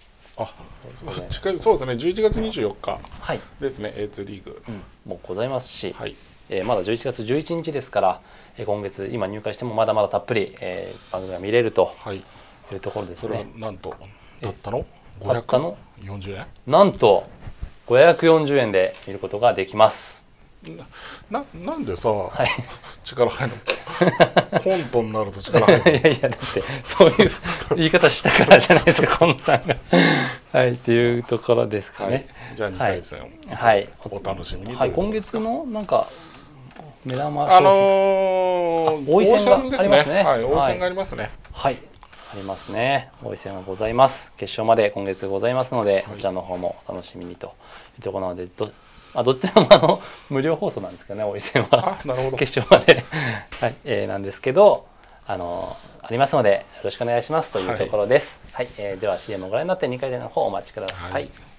そうですね、11月24日ですね、A2 リーグ、 もうございますし、まだ11月11日ですから、今月今入会してもまだまだたっぷり、番組が見れるというところですね。 それはなんとだったの540円、 なんと540円で見ることができます。 なんでさ、力入るのコントになると力入るいやだってそういう言い方したからじゃないですか河野さんがはいっていうところですかね。 じゃあ2回戦をお楽しみに。 今月のなんか目玉商品王位戦がありますね。はい、王位戦がありますね。 はい、ありますね。王位戦がございます。決勝まで今月ございますので、こちらの方もお楽しみにというところなので、どちらも無料放送なんですけどね、王位戦は。 なるほど。 決勝まではい、なんですけど、ありますのでよろしくお願いしますというところです。はい、では CM をご覧になって2回戦の方お待ちください。